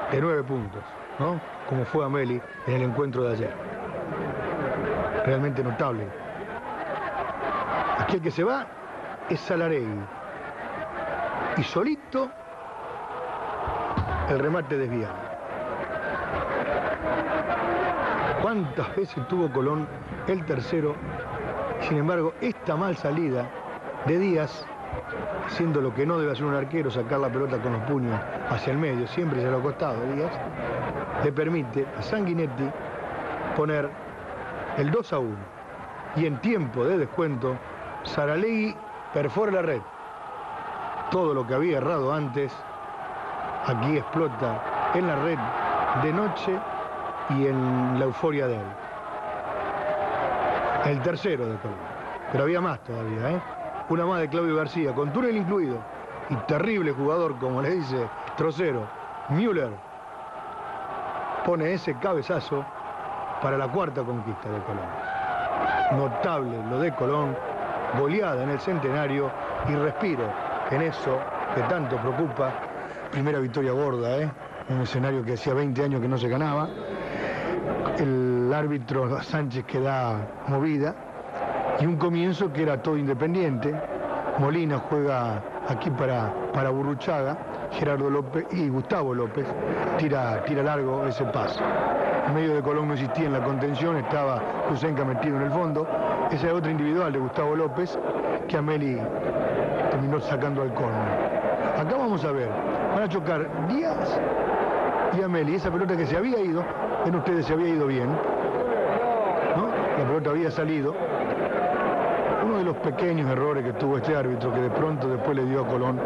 de nueve puntos, ¿no? Como fue Ameli en el encuentro de ayer. Realmente notable. Aquí el que se va es Saralegui. Y solito el remate desviado. ¿Cuántas veces tuvo Colón el tercero? Sin embargo, esta mal salida de Díaz, haciendo lo que no debe hacer un arquero, sacar la pelota con los puños hacia el medio, siempre se lo ha costado Díaz, le permite a Sanguinetti poner el dos a uno. Y en tiempo de descuento, Saralegui perfora la red. Todo lo que había errado antes, aquí explota en la red de noche y en la euforia de él. El tercero de Colón. Pero había más todavía, ¿eh? Una más de Claudio García, con túnel incluido. Y terrible jugador, como le dice Trocero, Müller, pone ese cabezazo para la cuarta conquista de Colón. Notable lo de Colón, goleada en el Centenario y respiro en eso que tanto preocupa. Primera victoria gorda, ¿eh? Un escenario que hacía veinte años que no se ganaba. El árbitro Sánchez que da movida y un comienzo que era todo independiente. Molina juega aquí para, para Burruchaga, Gerardo López y Gustavo López tira, tira largo ese pase. En medio de Colón no existía en la contención, estaba Kusenka metido en el fondo. Esa es otra individual de Gustavo López que Ameli terminó sacando al córner. Acá vamos a ver, van a chocar Díaz y Ameli. Esa pelota que se había ido, ven ustedes, se había ido bien, ¿no? La pelota había salido. Uno de los pequeños errores que tuvo este árbitro, que de pronto después le dio a Colón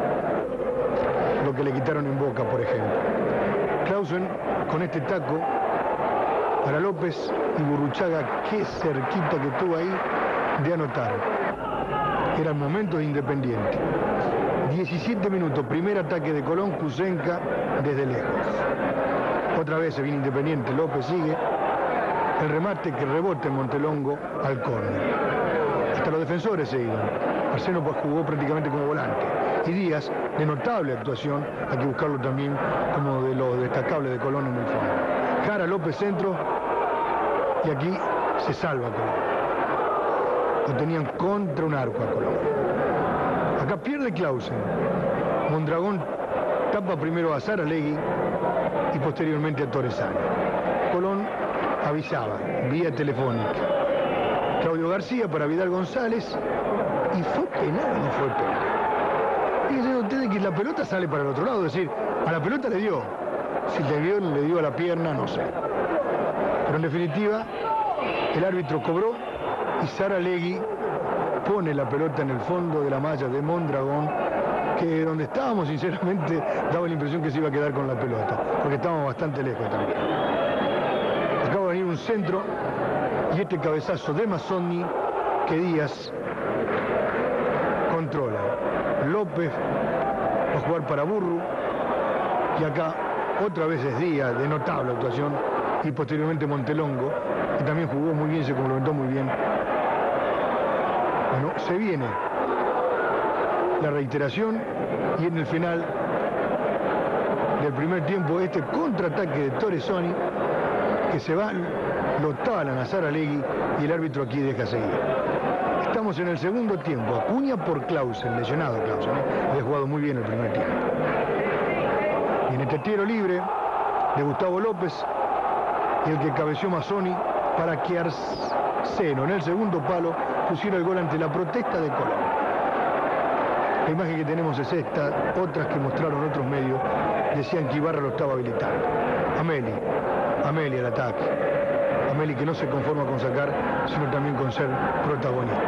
lo que le quitaron en Boca, por ejemplo. Clausen con este taco para López y Burruchaga, qué cerquita que tuvo ahí de anotar. Era el momento de Independiente. diecisiete minutos, primer ataque de Colón, Kusenka desde lejos. Otra vez se viene Independiente, López sigue. El remate que rebota en Montelongo al córner. Hasta los defensores se iban. Marcelo pues jugó prácticamente como volante. Y Díaz, de notable actuación, hay que buscarlo también como de lo destacable de Colón en el fondo. Jara, López centro, y aquí se salva Colón. Lo tenían contra un arco a Colón. Acá pierde Clausen. Mondragón tapa primero a Saralegui y posteriormente a Torresani. Colón avisaba, vía telefónica. Claudio García para Vidal González. ¿Y fue penal o no fue penal? Fíjense ustedes que la pelota sale para el otro lado, es decir, a la pelota le dio. Si le dio, le dio a la pierna, no sé. Pero en definitiva, el árbitro cobró y Saralegui pone la pelota en el fondo de la malla de Mondragón, que donde estábamos, sinceramente, daba la impresión que se iba a quedar con la pelota, porque estábamos bastante lejos también. Acaba de venir un centro y este cabezazo de Mazzoni que Díaz controla. López va a jugar para Burru y acá otra vez es Díaz, de notable actuación, y posteriormente Montelongo, que también jugó muy bien, se complementó muy bien. Bueno, se viene la reiteración y en el final del primer tiempo este contraataque de Torresani que se va, lo talan a Saralegui y el árbitro aquí deja seguir. Estamos en el segundo tiempo. Acuña por Clausen, lesionado Clausen, ¿eh? Había jugado muy bien el primer tiempo. Y en este tiro libre de Gustavo López y el que cabeció Mazzoni para que Arceno en el segundo palo pusiera el gol ante la protesta de Colón. La imagen que tenemos es esta, otras que mostraron otros medios decían que Ibarra lo estaba habilitando. Ameli, Ameli al ataque. Ameli que no se conforma con sacar, sino también con ser protagonista.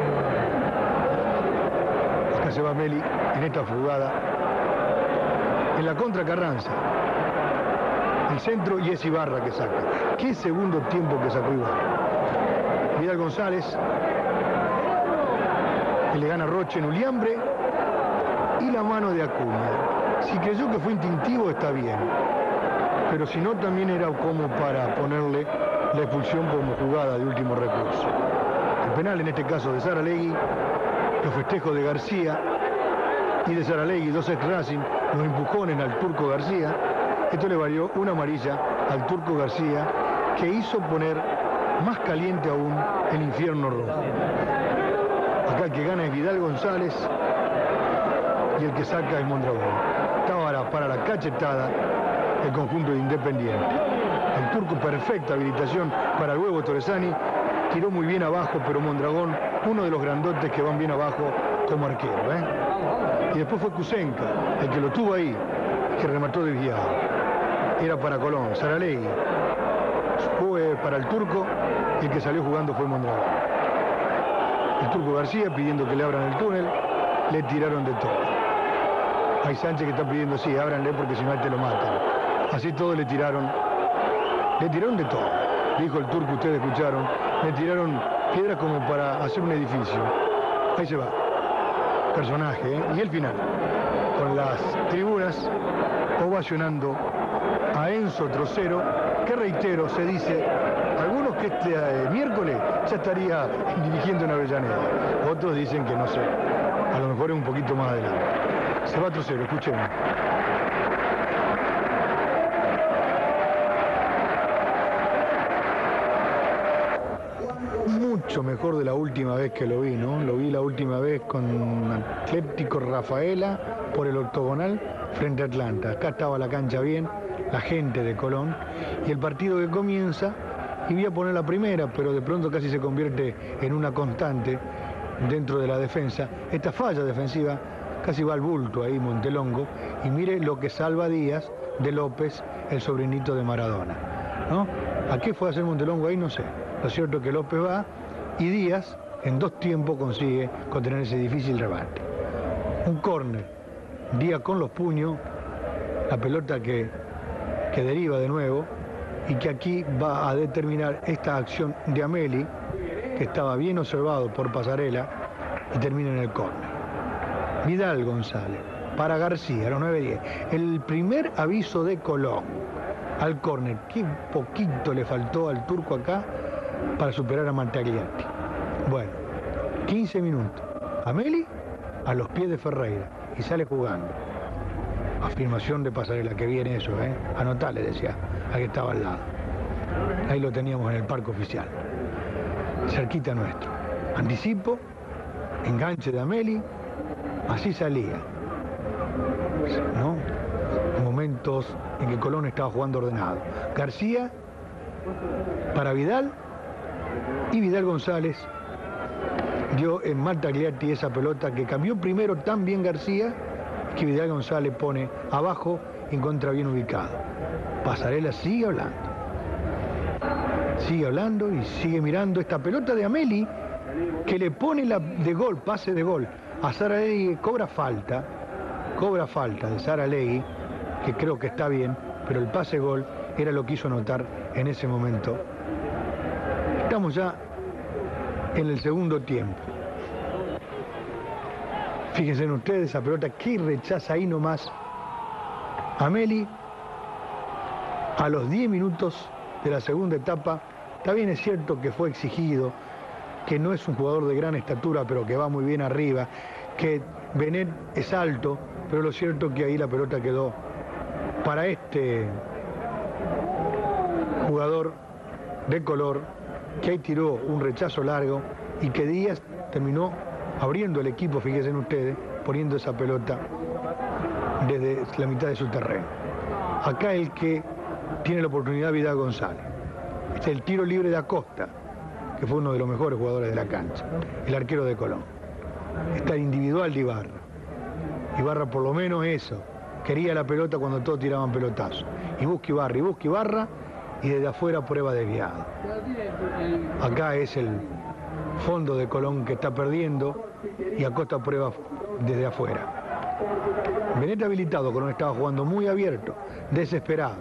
Acá se va Ameli en esta jugada. En la contra Carranza. El centro y es Ibarra que saca. Qué segundo tiempo que sacó Ibarra. Vidal González, que le gana Roche en Uliambre, y la mano de Acuña. Si creyó que fue instintivo está bien, pero si no también era como para ponerle la expulsión como jugada de último recurso. El penal en este caso de Saralegui, los festejos de García y de Saralegui, dos ex Racing, los empujones al turco García, Esto le valió una amarilla al Turco García, que hizo poner más caliente aún el infierno rojo. Acá el que gana es Vidal González y el que saca es Mondragón. Estaba para, para la cachetada el conjunto de Independiente. El Turco, perfecta habilitación para el huevo Torresani, tiró muy bien abajo, pero Mondragón, uno de los grandotes que van bien abajo como arquero, ¿eh? Y después fue Kusenka, el que lo tuvo ahí, que remató desviado. Era para Colón. Saralegui fue para el Turco y el que salió jugando fue Mondragón. El Turco García pidiendo que le abran el túnel, le tiraron de todo. Hay Sánchez que está pidiendo, sí, ábranle porque si no te lo matan. Así todos le tiraron, le tiraron de todo. Dijo el Turco, ustedes escucharon, le tiraron piedras como para hacer un edificio. Ahí se va. Personaje, ¿eh? Y el final, con las tribunas ovacionando a Enzo Trocero, que reitero, se dice, algunos que este eh, miércoles ya estaría dirigiendo en Avellaneda, otros dicen que no sé, a lo mejor es un poquito más adelante. Se va Trocero, escuchemos. Mucho mejor de la última vez que lo vi, ¿no? Lo vi la última vez con Atlético Rafaela por el octogonal frente a Atlanta. Acá estaba la cancha bien, la gente de Colón, y el partido que comienza, y voy a poner la primera, pero de pronto casi se convierte en una constante dentro de la defensa. Esta falla defensiva casi va al bulto ahí Montelongo, y mire lo que salva Díaz de López, el sobrinito de Maradona, ¿no? ¿A qué fue a hacer Montelongo ahí? No sé. Lo cierto es que López va y Díaz en dos tiempos consigue contener ese difícil remate. Un córner, Díaz con los puños, la pelota que, que deriva de nuevo y que aquí va a determinar esta acción de Ameli, que estaba bien observado por Pasarela, y termina en el córner. Vidal González para García, a los nueve diez. El primer aviso de Colón al córner. Qué poquito le faltó al Turco acá para superar a Mantagliati. Bueno, quince minutos. Ameli a los pies de Ferreira y sale jugando. Afirmación de Pasarela, que viene eso, ¿eh? Anotale, decía, al que estaba al lado. Ahí lo teníamos en el parque oficial. Cerquita nuestro. Anticipo, enganche de Ameli, así salía. ¿No? Momentos en que Colón estaba jugando ordenado. García para Vidal, y Vidal González dio en Mantagliati esa pelota que cambió primero tan bien García, que Vidal González pone abajo en contra bien ubicado. Pasarela sigue hablando. Sigue hablando y sigue mirando esta pelota de Ameli, que le pone la de gol, pase de gol a Saralegui, cobra falta, cobra falta de Saralegui, que creo que está bien, pero el pase gol era lo que hizo anotar en ese momento. Estamos ya en el segundo tiempo. Fíjense en ustedes esa pelota que rechaza ahí nomás Ameli a los diez minutos de la segunda etapa. También es cierto que fue exigido, que no es un jugador de gran estatura, pero que va muy bien arriba, que Benet es alto, pero lo cierto es que ahí la pelota quedó para este jugador de Colón, que ahí tiró un rechazo largo y que Díaz terminó abriendo el equipo, fíjense en ustedes, poniendo esa pelota desde la mitad de su terreno. Acá el que tiene la oportunidad, Vidal González. Este es el tiro libre de Acosta, que fue uno de los mejores jugadores de la cancha, el arquero de Colón. Está el individual de Ibarra. Ibarra por lo menos eso, quería la pelota cuando todos tiraban pelotazos. Y busca Ibarra, y busca Ibarra, y desde afuera prueba desviada. Acá es el fondo de Colón que está perdiendo y Acosta prueba desde afuera. Benet habilitado, Colón estaba jugando muy abierto, desesperado.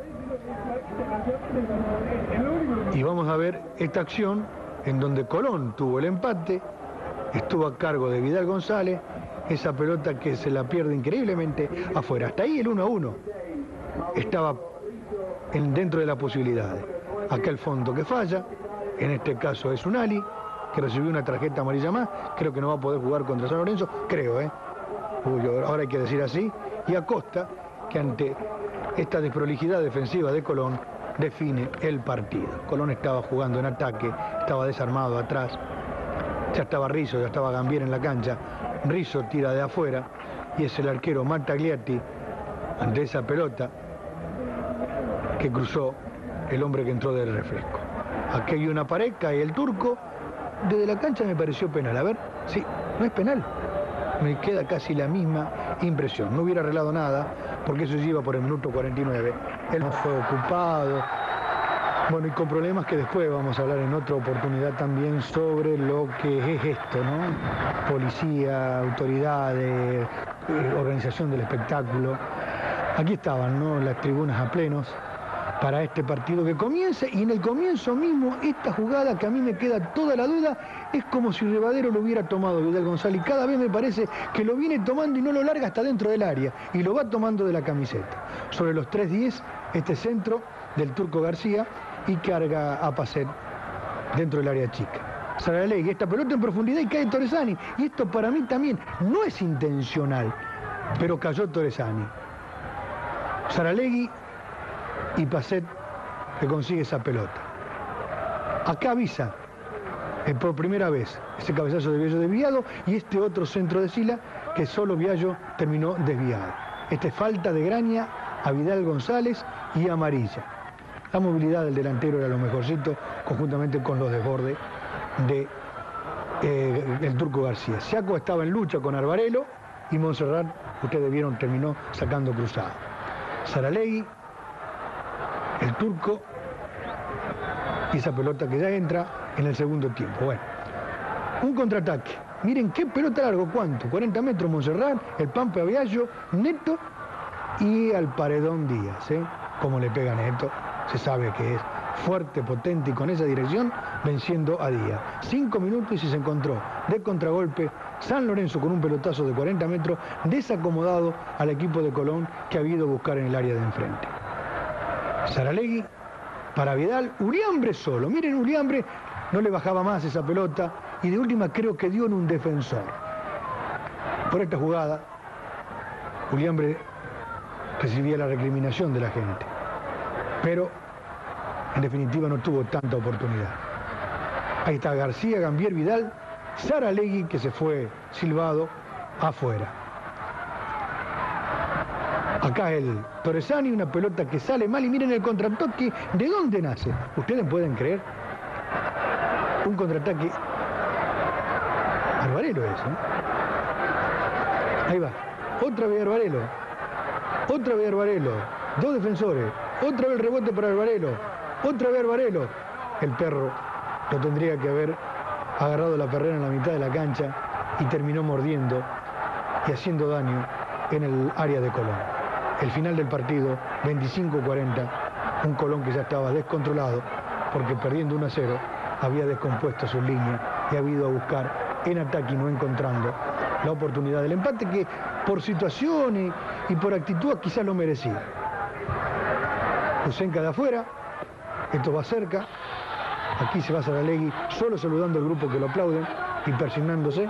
Y vamos a ver esta acción en donde Colón tuvo el empate, estuvo a cargo de Vidal González, esa pelota que se la pierde increíblemente afuera. Hasta ahí el uno a uno estaba en, dentro de las posibilidades. Acá el fondo que falla, en este caso es Unali, que recibió una tarjeta amarilla más, creo que no va a poder jugar contra San Lorenzo, creo, ¿eh? Uy, ahora hay que decir así. Y Acosta, que ante esta desprolijidad defensiva de Colón define el partido. Colón estaba jugando en ataque, estaba desarmado atrás, ya estaba Rizzo, ya estaba Gambier en la cancha. Rizzo tira de afuera y es el arquero Martagliati ante esa pelota que cruzó el hombre que entró del refresco. Aquí hay una pared, cae el turco. Desde la cancha me pareció penal. A ver, sí, no es penal. Me queda casi la misma impresión. No hubiera arreglado nada, porque eso lleva por el minuto cuarenta y nueve. Él no fue ocupado. Bueno, y con problemas que después vamos a hablar en otra oportunidad también sobre lo que es esto, ¿no? Policía, autoridades, eh, organización del espectáculo. Aquí estaban, ¿no?, las tribunas a plenos para este partido que comienza, y en el comienzo mismo esta jugada que a mí me queda toda la duda, es como si Rivadero lo hubiera tomado Vidal González, y cada vez me parece que lo viene tomando y no lo larga hasta dentro del área, y lo va tomando de la camiseta. Sobre los tres diez, este centro del Turco García, y carga a Pacet dentro del área chica. Saralegui, esta pelota en profundidad y cae Torresani, y esto para mí también no es intencional, pero cayó Torresani. Saralegui y Pacet que consigue esa pelota. Acá avisa eh, por primera vez ese cabezazo de Viallo desviado y este otro centro de Sila que solo Viallo terminó desviado. Esta es falta de Graña a Vidal González y amarilla. La movilidad del delantero era lo mejorcito, conjuntamente con los desbordes de, eh, del Turco García. Siaco estaba en lucha con Arbarelo y Montserrat, ustedes vieron, terminó sacando cruzado. Saralegui, el turco, y esa pelota que ya entra en el segundo tiempo. Bueno, un contraataque. Miren qué pelota largo, ¿cuánto? cuarenta metros Montserrat, el Pampa a Viallo, Neto y al Paredón Díaz, ¿eh? Como le pega Neto, se sabe que es fuerte, potente y con esa dirección venciendo a Díaz. Cinco minutos y se encontró de contragolpe San Lorenzo con un pelotazo de cuarenta metros desacomodado al equipo de Colón que ha habido a buscar en el área de enfrente. Saralegui para Vidal, Uriambre solo. Miren, Uriambre no le bajaba más esa pelota y de última creo que dio en un defensor. Por esta jugada, Uriambre recibía la recriminación de la gente, pero en definitiva no tuvo tanta oportunidad. Ahí está García, Gambier, Vidal, Saralegui que se fue silbado afuera. Acá el Torresani, una pelota que sale mal y miren el contraataque, ¿de dónde nace? ¿Ustedes pueden creer? Un contraataque Arbarelo eso, ¿eh? Ahí va, otra vez Arbarelo, otra vez Arbarelo, dos defensores, otra vez el rebote para Arbarelo, otra vez Arbarelo. El perro lo tendría que haber agarrado la perrera en la mitad de la cancha y terminó mordiendo y haciendo daño en el área de Colón. El final del partido, veinticinco cuarenta, un Colón que ya estaba descontrolado porque perdiendo uno a cero había descompuesto sus líneas y ha ido a buscar en ataque y no encontrando la oportunidad del empate que por situaciones y por actitud quizás lo merecía. Cusenca de afuera, esto va cerca, aquí se va Saralegui solo saludando al grupo que lo aplauden y persignándose.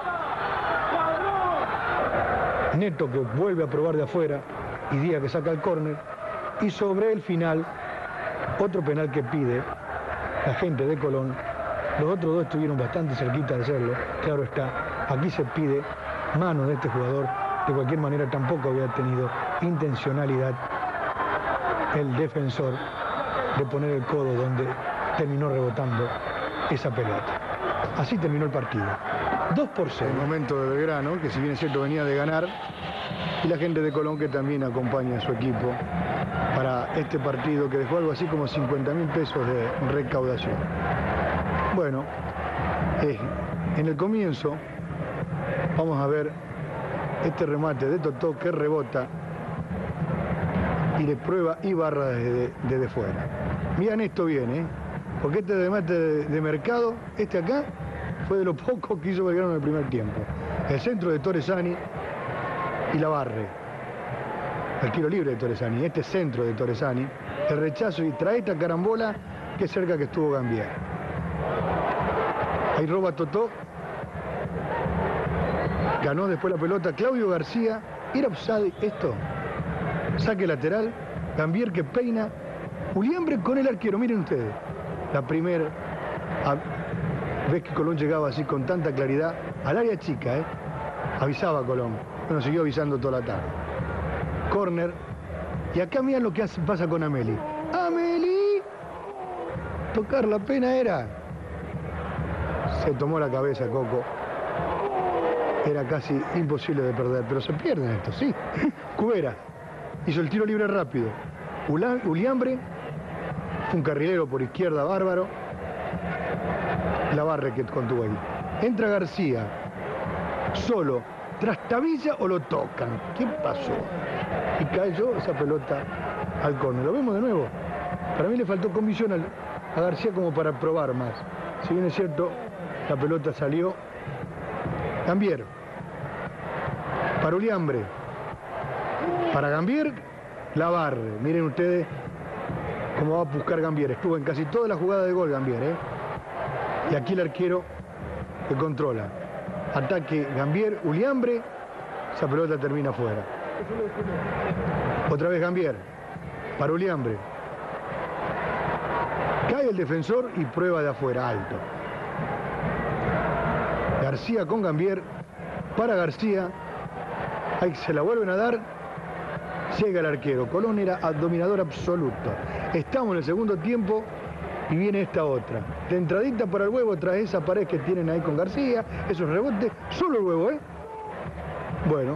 Neto que vuelve a probar de afuera y Díaz que saca el córner, y sobre el final otro penal que pide la gente de Colón. Los otros dos estuvieron bastante cerquita de hacerlo, claro está. Aquí se pide mano de este jugador, de cualquier manera tampoco había tenido intencionalidad el defensor de poner el codo donde terminó rebotando esa pelota. Así terminó el partido, dos por cero. El momento de Belgrano, que si bien es cierto venía de ganar, y la gente de Colón que también acompaña a su equipo para este partido que dejó algo así como cincuenta mil pesos de recaudación. Bueno, eh, en el comienzo vamos a ver este remate de Totó que rebota y le prueba Ibarra desde, desde fuera. Miren esto bien, ¿eh? Porque este remate de, de Mercado, este acá, fue de lo poco que hizo Belgrano en el primer tiempo. El centro de Torresani y la barre. El tiro libre de Torresani, este centro de Torresani, el rechazo y trae esta carambola que cerca que estuvo Gambier. Ahí roba Totó. Ganó después la pelota Claudio García. ¿Era offside esto? Saque lateral, Gambier que peina, Uliambre con el arquero, miren ustedes. La primera vez que Colón llegaba así con tanta claridad al área chica, ¿eh? Avisaba a Colón. Bueno, siguió avisando toda la tarde. Corner. Y acá miren lo que hace, pasa con Ameli. ¡Ameli! Tocar la pena era. Se tomó la cabeza, Coco. Era casi imposible de perder, pero se pierden esto, sí. Cubera hizo el tiro libre rápido. Uliambre, un carrilero por izquierda bárbaro. La barre que contuvo ahí. Entra García, solo, trastabilla o lo tocan. ¿Qué pasó? Y cayó esa pelota al córner. Lo vemos de nuevo. Para mí le faltó convicción al, a García como para probar más. Si bien es cierto, la pelota salió. Gambier. Para Uliambre. Para Gambier, la barre. Miren ustedes cómo va a buscar Gambier. Estuvo en casi toda la jugada de gol Gambier, ¿eh? Y aquí el arquero que controla. Ataque Gambier, Uliambre. Esa pelota termina fuera. Otra vez Gambier. Para Uliambre. Cae el defensor y prueba de afuera, alto. García con Gambier. Para García. Ahí se la vuelven a dar. Llega el arquero. Colón era dominador absoluto. Estamos en el segundo tiempo y viene esta otra. De entradita para el huevo tras esa pared que tienen ahí con García. Esos rebotes. Solo el huevo, ¿eh? Bueno.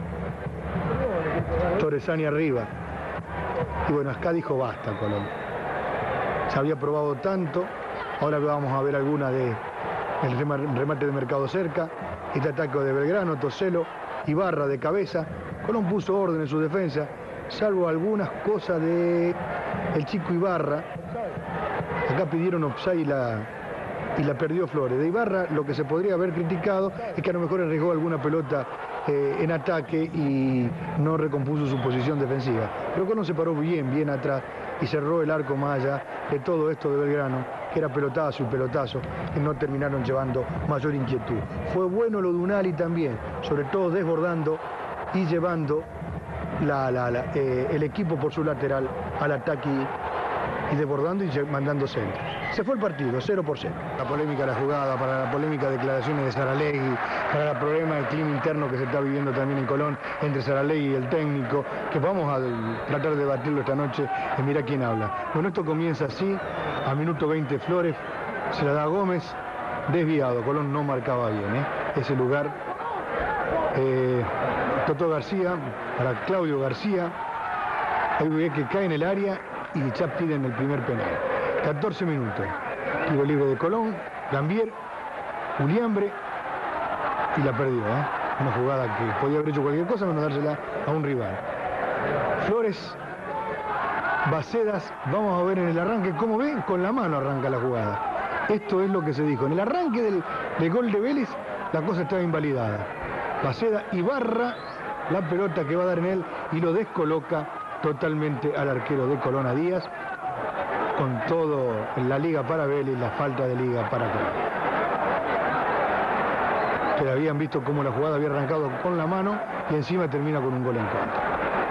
Torresani arriba. Y bueno, acá dijo basta Colón. Se había probado tanto. Ahora vamos a ver alguna de el remate de Mercado cerca. Este ataque de Belgrano, Toselo, Ibarra de cabeza. Colón puso orden en su defensa, salvo algunas cosas de el chico Ibarra. Acá pidieron offside y la, y la perdió Flores. De Ibarra lo que se podría haber criticado es que a lo mejor arriesgó alguna pelota eh, en ataque y no recompuso su posición defensiva. Pero Colón se paró bien, bien atrás y cerró el arco más allá de todo esto de Belgrano, que era pelotazo y pelotazo, que no terminaron llevando mayor inquietud. Fue bueno lo de Unali también, sobre todo desbordando y llevando la, la, la, eh, el equipo por su lateral al ataque y, y desbordando y mandando centros. Se fue el partido, cero por cero. La polémica de la jugada, para la polémica de declaraciones de Saralegui, para el problema del clima interno que se está viviendo también en Colón entre Saralegui y el técnico, que vamos a tratar de debatirlo esta noche en Mira quién habla. Bueno, esto comienza así, a minuto veinte Flores, se la da Gómez, desviado, Colón no marcaba bien, ¿eh? Ese lugar. Eh, Totó García, para Claudio García, ahí ve que cae en el área y ya piden el primer penal. catorce minutos, tiro libre de Colón, Gambier, Uliambre y la perdió, ¿eh? Una jugada que podía haber hecho cualquier cosa menos dársela a un rival. Flores, Bacedas, vamos a ver en el arranque, como ven, con la mano arranca la jugada. Esto es lo que se dijo, en el arranque del, del gol de Vélez la cosa estaba invalidada. Baceda y Barra la pelota que va a dar en él y lo descoloca totalmente al arquero de Colón, a Díaz, con todo en la liga para Vélez, la falta de liga para Colón. Que habían visto cómo la jugada había arrancado con la mano y encima termina con un gol en contra.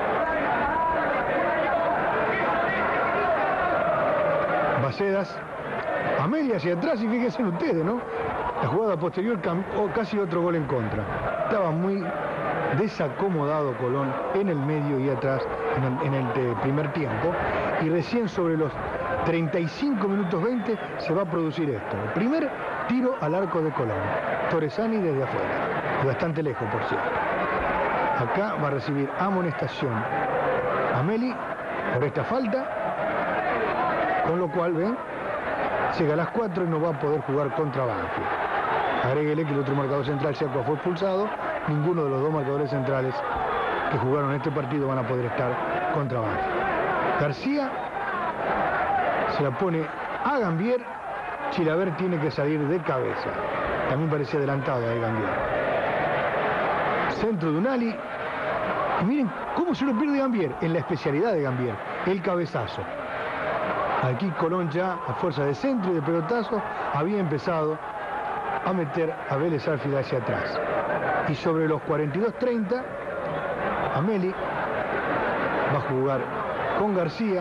Bacedas, Amelia hacia atrás y fíjense ustedes, ¿no? La jugada posterior, oh, casi otro gol en contra. Estaba muy desacomodado Colón en el medio y atrás en el, en el primer tiempo, y recién sobre los treinta y cinco minutos veinte se va a producir esto. El primer tiro al arco de Colón. Torresani desde afuera, y bastante lejos por cierto. Acá va a recibir amonestación Ameli por esta falta, con lo cual, ven, llega a las cuatro y no va a poder jugar contra Banfield. Agréguele que el otro marcador central, Siacua, fue expulsado. Ninguno de los dos marcadores centrales que jugaron este partido van a poder estar contra Banfield. García se la pone a Gambier. Chilaver tiene que salir de cabeza. También parecía adelantado de Gambier. Centro de Unali. Y miren cómo se lo pierde Gambier, en la especialidad de Gambier, el cabezazo. Aquí Colón ya, a fuerza de centro y de pelotazo, había empezado a meter a Vélez Sarsfield hacia atrás. Y sobre los cuarenta y dos treinta, Ameli Va a jugar con García.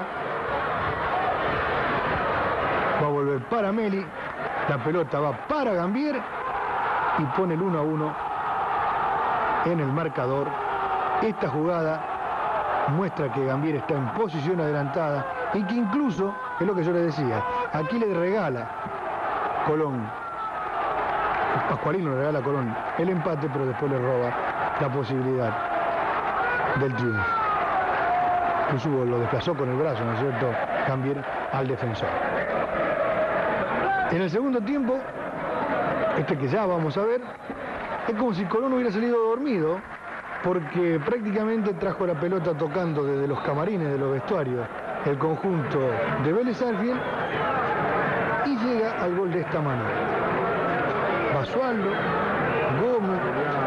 Va a volver para Meli. La pelota va para Gambier y pone el uno a uno en el marcador. Esta jugada muestra que Gambier está en posición adelantada y que incluso, es lo que yo le decía, aquí le regala Colón, Pascualino le regala a Colón el empate, pero después le roba la posibilidad del triunfo. Incluso lo desplazó con el brazo, ¿no es cierto?, Gambier al defensor. En el segundo tiempo, este que ya vamos a ver, es como si Colón hubiera salido dormido, porque prácticamente trajo la pelota tocando desde los camarines de los vestuarios el conjunto de Vélez Sarsfield y llega al gol de esta manera. Basualdo, Gómez,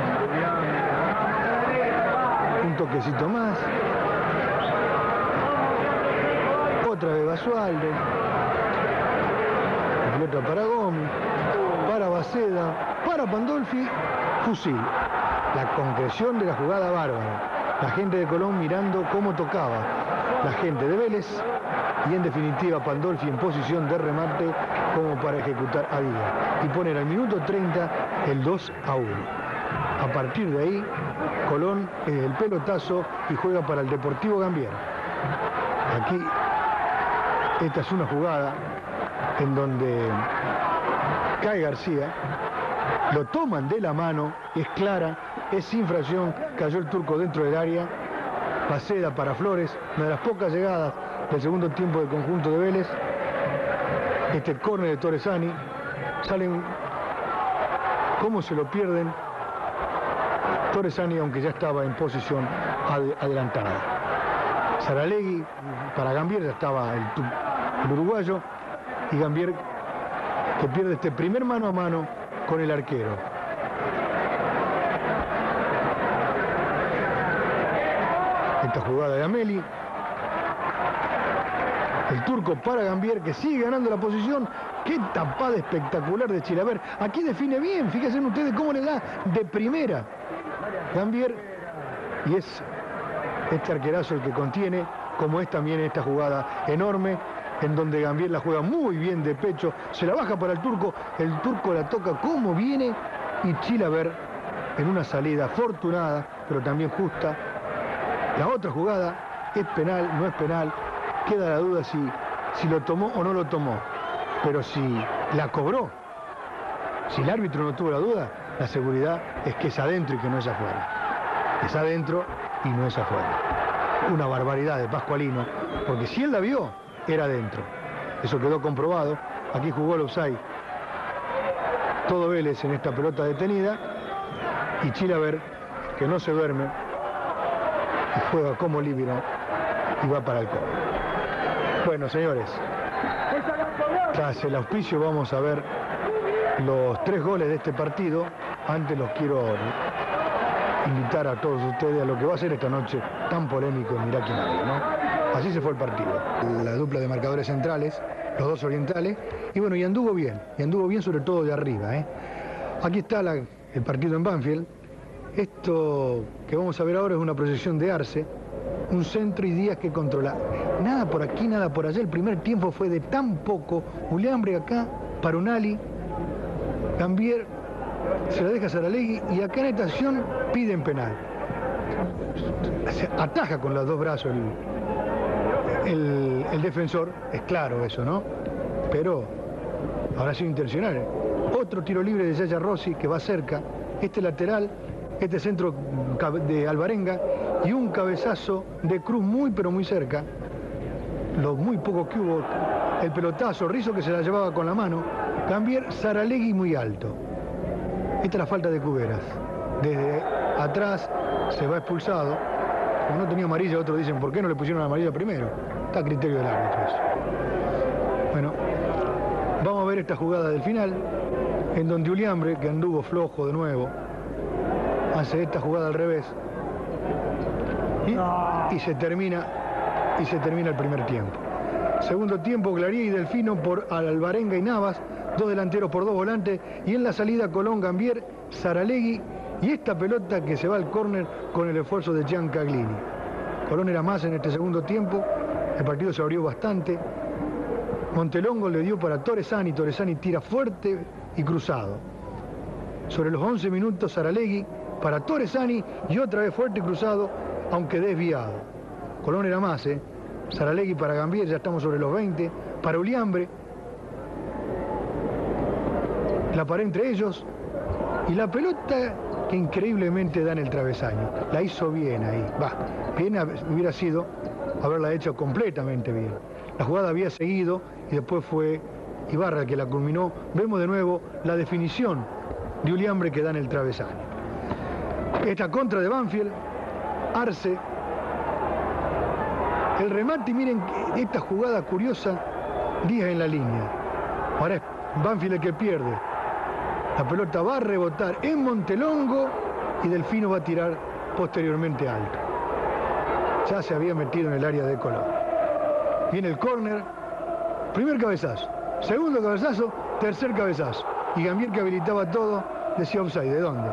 un toquecito más, otra vez Basualdo, la pelota para Gómez, para Baceda, para Pandolfi, fusil. La concreción de la jugada bárbara. La gente de Colón mirando cómo tocaba la gente de Vélez y en definitiva Pandolfi en posición de remate como para ejecutar a Díaz y poner al minuto treinta el dos a uno. A partir de ahí Colón es el pelotazo y juega para el Deportivo Gambier. Aquí esta es una jugada en donde cae García, lo toman de la mano, es clara, es infracción, cayó el turco dentro del área. Baceda para Flores, una de las pocas llegadas del segundo tiempo del conjunto de Vélez. Este córner de Torresani, salen, cómo se lo pierden. Torresani, aunque ya estaba en posición ad adelantada. Saralegui para Gambier, ya estaba el, el uruguayo, y Gambier que pierde este primer mano a mano con el arquero. Esta jugada de Ameli. El turco para Gambier, que sigue ganando la posición. Qué tapada espectacular de Chilaver. Aquí define bien, fíjense ustedes cómo le da de primera Gambier. Y es este arquerazo el que contiene, como es también esta jugada enorme, en donde Gambier la juega muy bien de pecho, se la baja para el turco, el turco la toca como viene, y Chilaver en una salida afortunada, pero también justa. La otra jugada es penal, no es penal, queda la duda si, si lo tomó o no lo tomó, pero si la cobró, si el árbitro no tuvo la duda, la seguridad es que es adentro y que no es afuera. Es adentro y no es afuera. Una barbaridad de Pascualino, porque si él la vio, era adentro. Eso quedó comprobado. Aquí jugó el offside todo Vélez en esta pelota detenida, y Chilaver, que no se duerme, y juega como líbero y va para el córner. Bueno, señores, tras el auspicio vamos a ver los tres goles de este partido. Antes los quiero invitar a todos ustedes a lo que va a ser esta noche tan polémico en Mirá quién habla, ¿no? Así se fue el partido. La dupla de marcadores centrales, los dos orientales, y bueno, y anduvo bien, y anduvo bien sobre todo de arriba, ¿eh? Aquí está la, el partido en Banfield. Esto que vamos a ver ahora es una proyección de Arce, un centro y Díaz que controla. Nada por aquí, nada por allá. El primer tiempo fue de tan poco. Uliambre acá, Parunali, Gambier, se la deja a Saralegui, y acá en esta acción piden penal. Se ataja con los dos brazos el, el, el defensor, es claro eso, ¿no? Pero habrá sido intencional. Otro tiro libre de Yaya Rossi que va cerca, este lateral, este centro de Alvarenga, y un cabezazo de Cruz muy pero muy cerca. Lo muy poco que hubo, el pelotazo, Rizzo que se la llevaba con la mano, Gambier, Saralegui muy alto. Esta es la falta de Cuberas. Desde atrás se va expulsado. Como no tenía amarilla, otros dicen, ¿por qué no le pusieron la amarilla primero? Está a criterio del árbitro eso. Bueno, vamos a ver esta jugada del final, en donde Uliambre, que anduvo flojo de nuevo, hace esta jugada al revés. Y, y se termina, y se termina el primer tiempo. Segundo tiempo, Claría y Delfino por Alvarenga y Navas, dos delanteros por dos volantes, y en la salida Colón, Gambier, Saralegui, y esta pelota que se va al córner con el esfuerzo de Giancaglini. Colón era más en este segundo tiempo, el partido se abrió bastante. Montelongo le dio para Torresani, Torresani tira fuerte y cruzado. Sobre los once minutos Saralegui para Torresani y otra vez fuerte y cruzado, aunque desviado. Colón era más, ¿eh? Saralegui para Gambier, ya estamos sobre los veinte. Para Uliambre. La paré entre ellos. Y la pelota que increíblemente da en el travesaño. La hizo bien ahí. Va, bien hubiera sido haberla hecho completamente bien. La jugada había seguido y después fue Ibarra el que la culminó. Vemos de nuevo la definición de Uliambre que da en el travesaño. Esta contra de Banfield. Arce. El remate, miren esta jugada curiosa. Díaz en la línea. Ahora es Banfield el que pierde. La pelota va a rebotar en Montelongo y Delfino va a tirar posteriormente alto. Ya se había metido en el área de Colón. Viene el córner. Primer cabezazo. Segundo cabezazo. Tercer cabezazo. Y Gambier, que habilitaba todo, decía offside. ¿De dónde?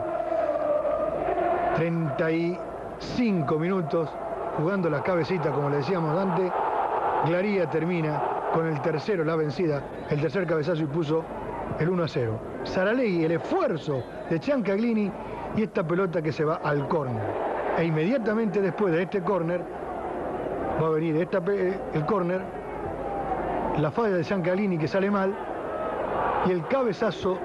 treinta y cinco minutos jugando la cabecita, como le decíamos antes. Glaría termina con el tercero, la vencida, el tercer cabezazo y puso el uno a cero. Saralegui, el esfuerzo de Ciancaglini y esta pelota que se va al córner. E inmediatamente después de este córner va a venir esta, el córner, la falla de Ciancaglini que sale mal y el cabezazo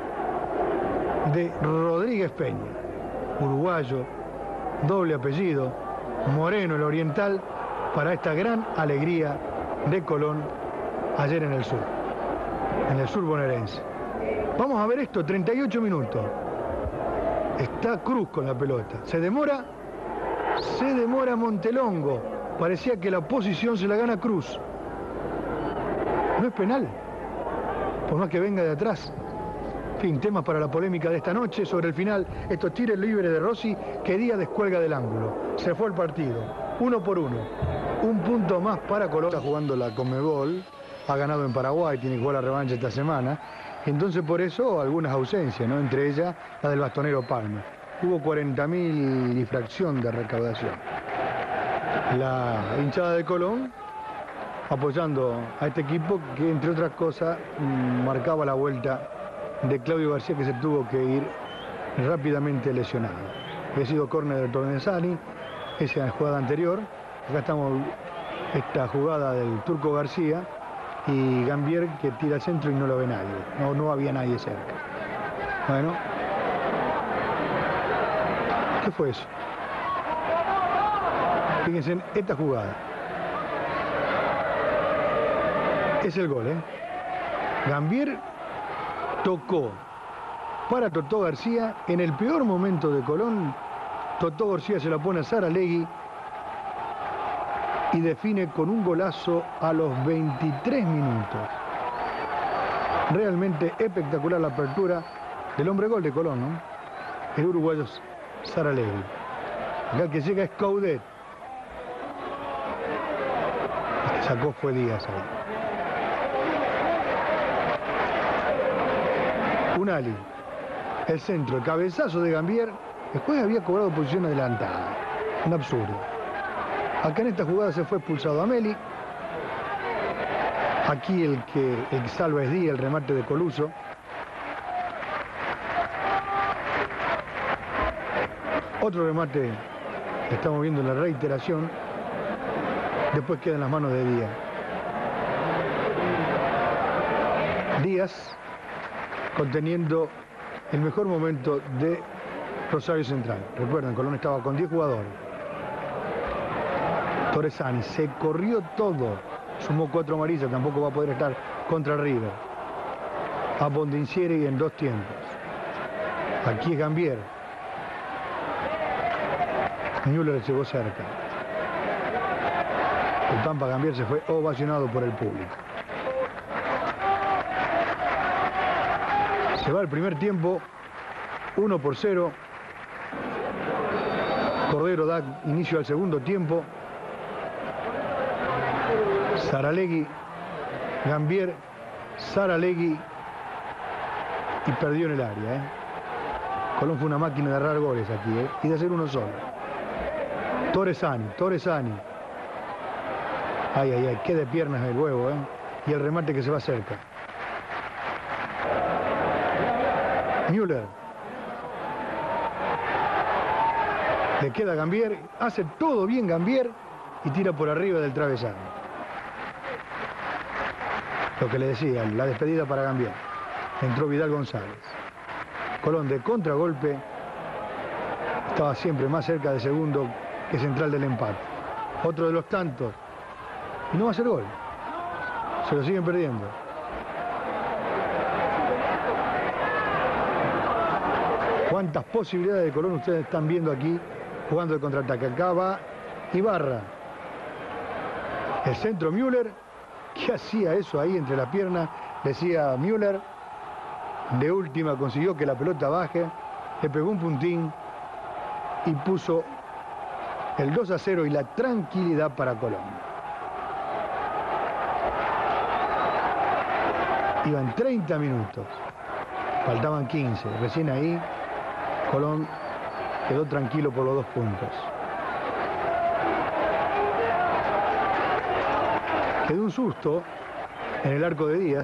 de Rodríguez Peña, uruguayo, doble apellido, Moreno, el oriental, para esta gran alegría de Colón ayer en el sur, en el sur bonaerense. Vamos a ver esto, treinta y ocho minutos. Está Cruz con la pelota. Se demora, se demora Montelongo. Parecía que la posición se la gana Cruz. No es penal, por más que venga de atrás. En fin, temas para la polémica de esta noche. Sobre el final, estos tiros libres de Rossi, que Díaz descuelga del ángulo. Se fue el partido, uno por uno. Un punto más para Colón. Está jugando la Conmebol, ha ganado en Paraguay, tiene que jugar la revancha esta semana. Entonces por eso algunas ausencias, ¿no? Entre ellas la del bastonero Palma. Hubo cuarenta mil y fracción de recaudación. La hinchada de Colón apoyando a este equipo que, entre otras cosas, marcaba la vuelta de Claudio García, que se tuvo que ir rápidamente lesionado. Había sido córner de Torresani, esa es la jugada anterior. Acá estamos, esta jugada del Turco García y Gambier que tira al centro y no lo ve nadie. No, no había nadie cerca. Bueno. ¿Qué fue eso? Fíjense en esta jugada. Es el gol, ¿eh? Gambier tocó para Totó García en el peor momento de Colón. Totó García se la pone a Saralegui y define con un golazo a los veintitrés minutos. Realmente espectacular la apertura del hombre gol de Colón, ¿no? El uruguayo Saralegui. Acá el que llega es Coudet. El que sacó fue Díaz ahí. Unali, el centro, el cabezazo de Gambier. Después había cobrado posición adelantada. Un absurdo. Acá en esta jugada se fue expulsado a Meli. Aquí el que, el que salva es Díaz, el remate de Coluso. Otro remate, estamos viendo la reiteración. Después queda en las manos de Díaz. Díaz conteniendo el mejor momento de Rosario Central. Recuerden, Colón estaba con diez jugadores. Torresani se corrió todo, sumó cuatro amarillas, tampoco va a poder estar contra River. A Bondincieri en dos tiempos. Aquí es Gambier. Müller llegó cerca. El Pampa Gambier se fue ovacionado por el público. Se va el primer tiempo, uno por cero. Cordero da inicio al segundo tiempo. Saralegui, Gambier, Saralegui y perdió en el área. ¿eh? Colón fue una máquina de errar goles aquí ¿eh? y de hacer uno solo. Torresani, Torresani, Ay, ay, ay, qué de piernas el huevo, ¿eh? Y el remate que se va cerca. Müller. Le queda Gambier, hace todo bien Gambier y tira por arriba del travesaño. Lo que le decía, la despedida para Gambier. Entró Vidal González. Colón de contragolpe. Estaba siempre más cerca de segundo que central del empate. Otro de los tantos. Y no va a ser gol. Se lo siguen perdiendo. Cuántas posibilidades de Colón ustedes están viendo aquí jugando de contraataque. Acá va Ibarra. El centro Müller. ¿Qué hacía eso ahí entre la pierna? Decía Müller. De última consiguió que la pelota baje. Le pegó un puntín. Y puso el dos a cero y la tranquilidad para Colón. Iban treinta minutos. Faltaban quince. Recién ahí Colón quedó tranquilo por los dos puntos. Quedó un susto en el arco de Díaz.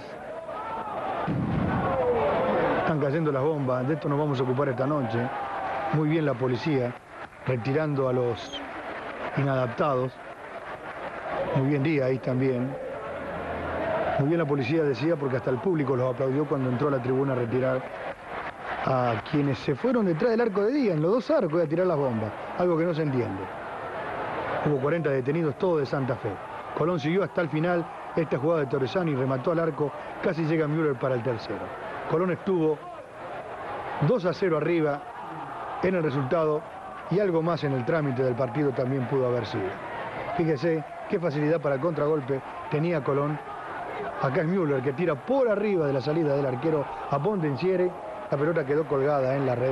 Están cayendo las bombas. De esto nos vamos a ocupar esta noche. Muy bien la policía, retirando a los inadaptados. Muy bien Díaz ahí también. Muy bien la policía, decía, porque hasta el público los aplaudió cuando entró a la tribuna a retirar a quienes se fueron detrás del arco de Díaz, en los dos arcos, a tirar las bombas. Algo que no se entiende. Hubo cuarenta detenidos, todos de Santa Fe. Colón siguió hasta el final esta jugada de Torresani y remató al arco. Casi llega Müller para el tercero. Colón estuvo dos a cero arriba en el resultado y algo más en el trámite del partido también pudo haber sido. Fíjese qué facilidad para el contragolpe tenía Colón. Acá es Müller que tira por arriba de la salida del arquero a Pontenciere. La pelota quedó colgada en la red.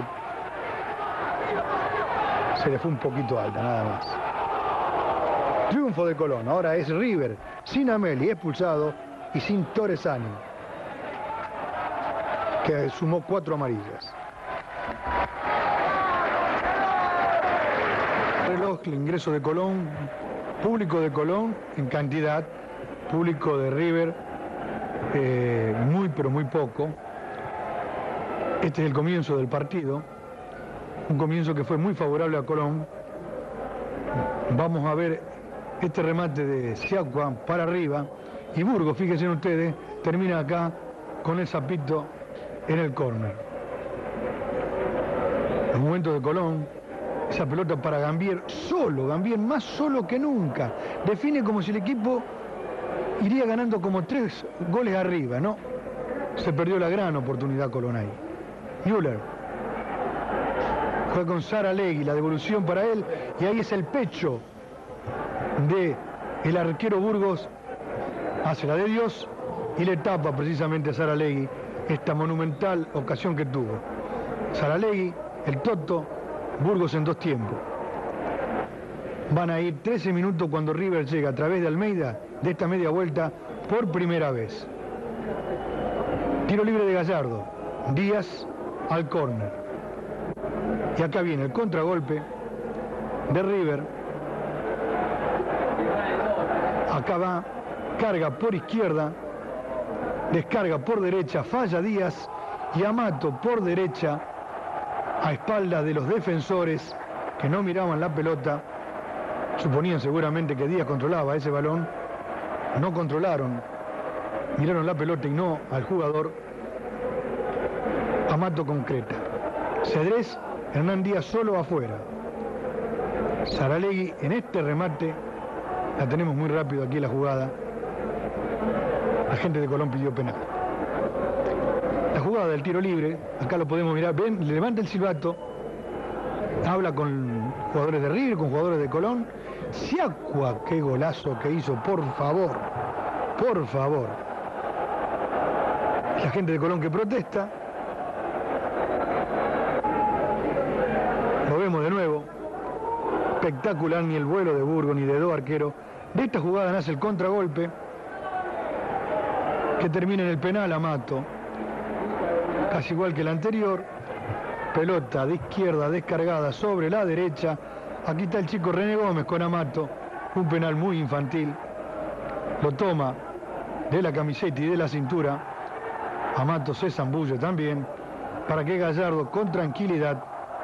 Se le fue un poquito alta, nada más. Triunfo de Colón. Ahora es River, sin Ameli, expulsado, y sin Torresani, que sumó cuatro amarillas. Reloj, el ingreso de Colón, público de Colón en cantidad, público de River eh, muy pero muy poco. Este es el comienzo del partido, un comienzo que fue muy favorable a Colón. Vamos a ver este remate de Siakwa para arriba y Burgos, fíjense ustedes, termina acá con el zapito en el córner. El momento de Colón, esa pelota para Gambier, solo, Gambier más solo que nunca. Define como si el equipo iría ganando como tres goles arriba, ¿no? Se perdió la gran oportunidad Colón ahí. Müller juega con Saralegui, la devolución para él, y ahí es el pecho de el arquero Burgos, hace la de Dios y le tapa precisamente a Saralegui esta monumental ocasión que tuvo. Saralegui, el Toto, Burgos en dos tiempos. Van a ir trece minutos cuando River llega a través de Almeida de esta media vuelta por primera vez. Tiro libre de Gallardo, Díaz al córner. Y acá viene el contragolpe de River. Acá va, carga por izquierda, descarga por derecha, falla Díaz y Amato por derecha a espaldas de los defensores que no miraban la pelota. Suponían seguramente que Díaz controlaba ese balón. No controlaron, miraron la pelota y no al jugador. Amato concreta. Cedrés, Hernán Díaz solo afuera. Saralegui en este remate, la tenemos muy rápido aquí la jugada. La gente de Colón pidió penal. La jugada del tiro libre, acá lo podemos mirar, ven, levanta el silbato, habla con jugadores de River, con jugadores de Colón. Siakwa, qué golazo que hizo, por favor, por favor. La gente de Colón que protesta. Lo vemos de nuevo. Espectacular, ni el vuelo de Burgos ni de dos arqueros. De esta jugada nace el contragolpe que termina en el penal a Amato. Casi igual que el anterior. Pelota de izquierda descargada sobre la derecha. Aquí está el chico René Gómez con Amato. Un penal muy infantil. lo toma de la camiseta y de la cintura. Amato se zambulle también para que Gallardo con tranquilidad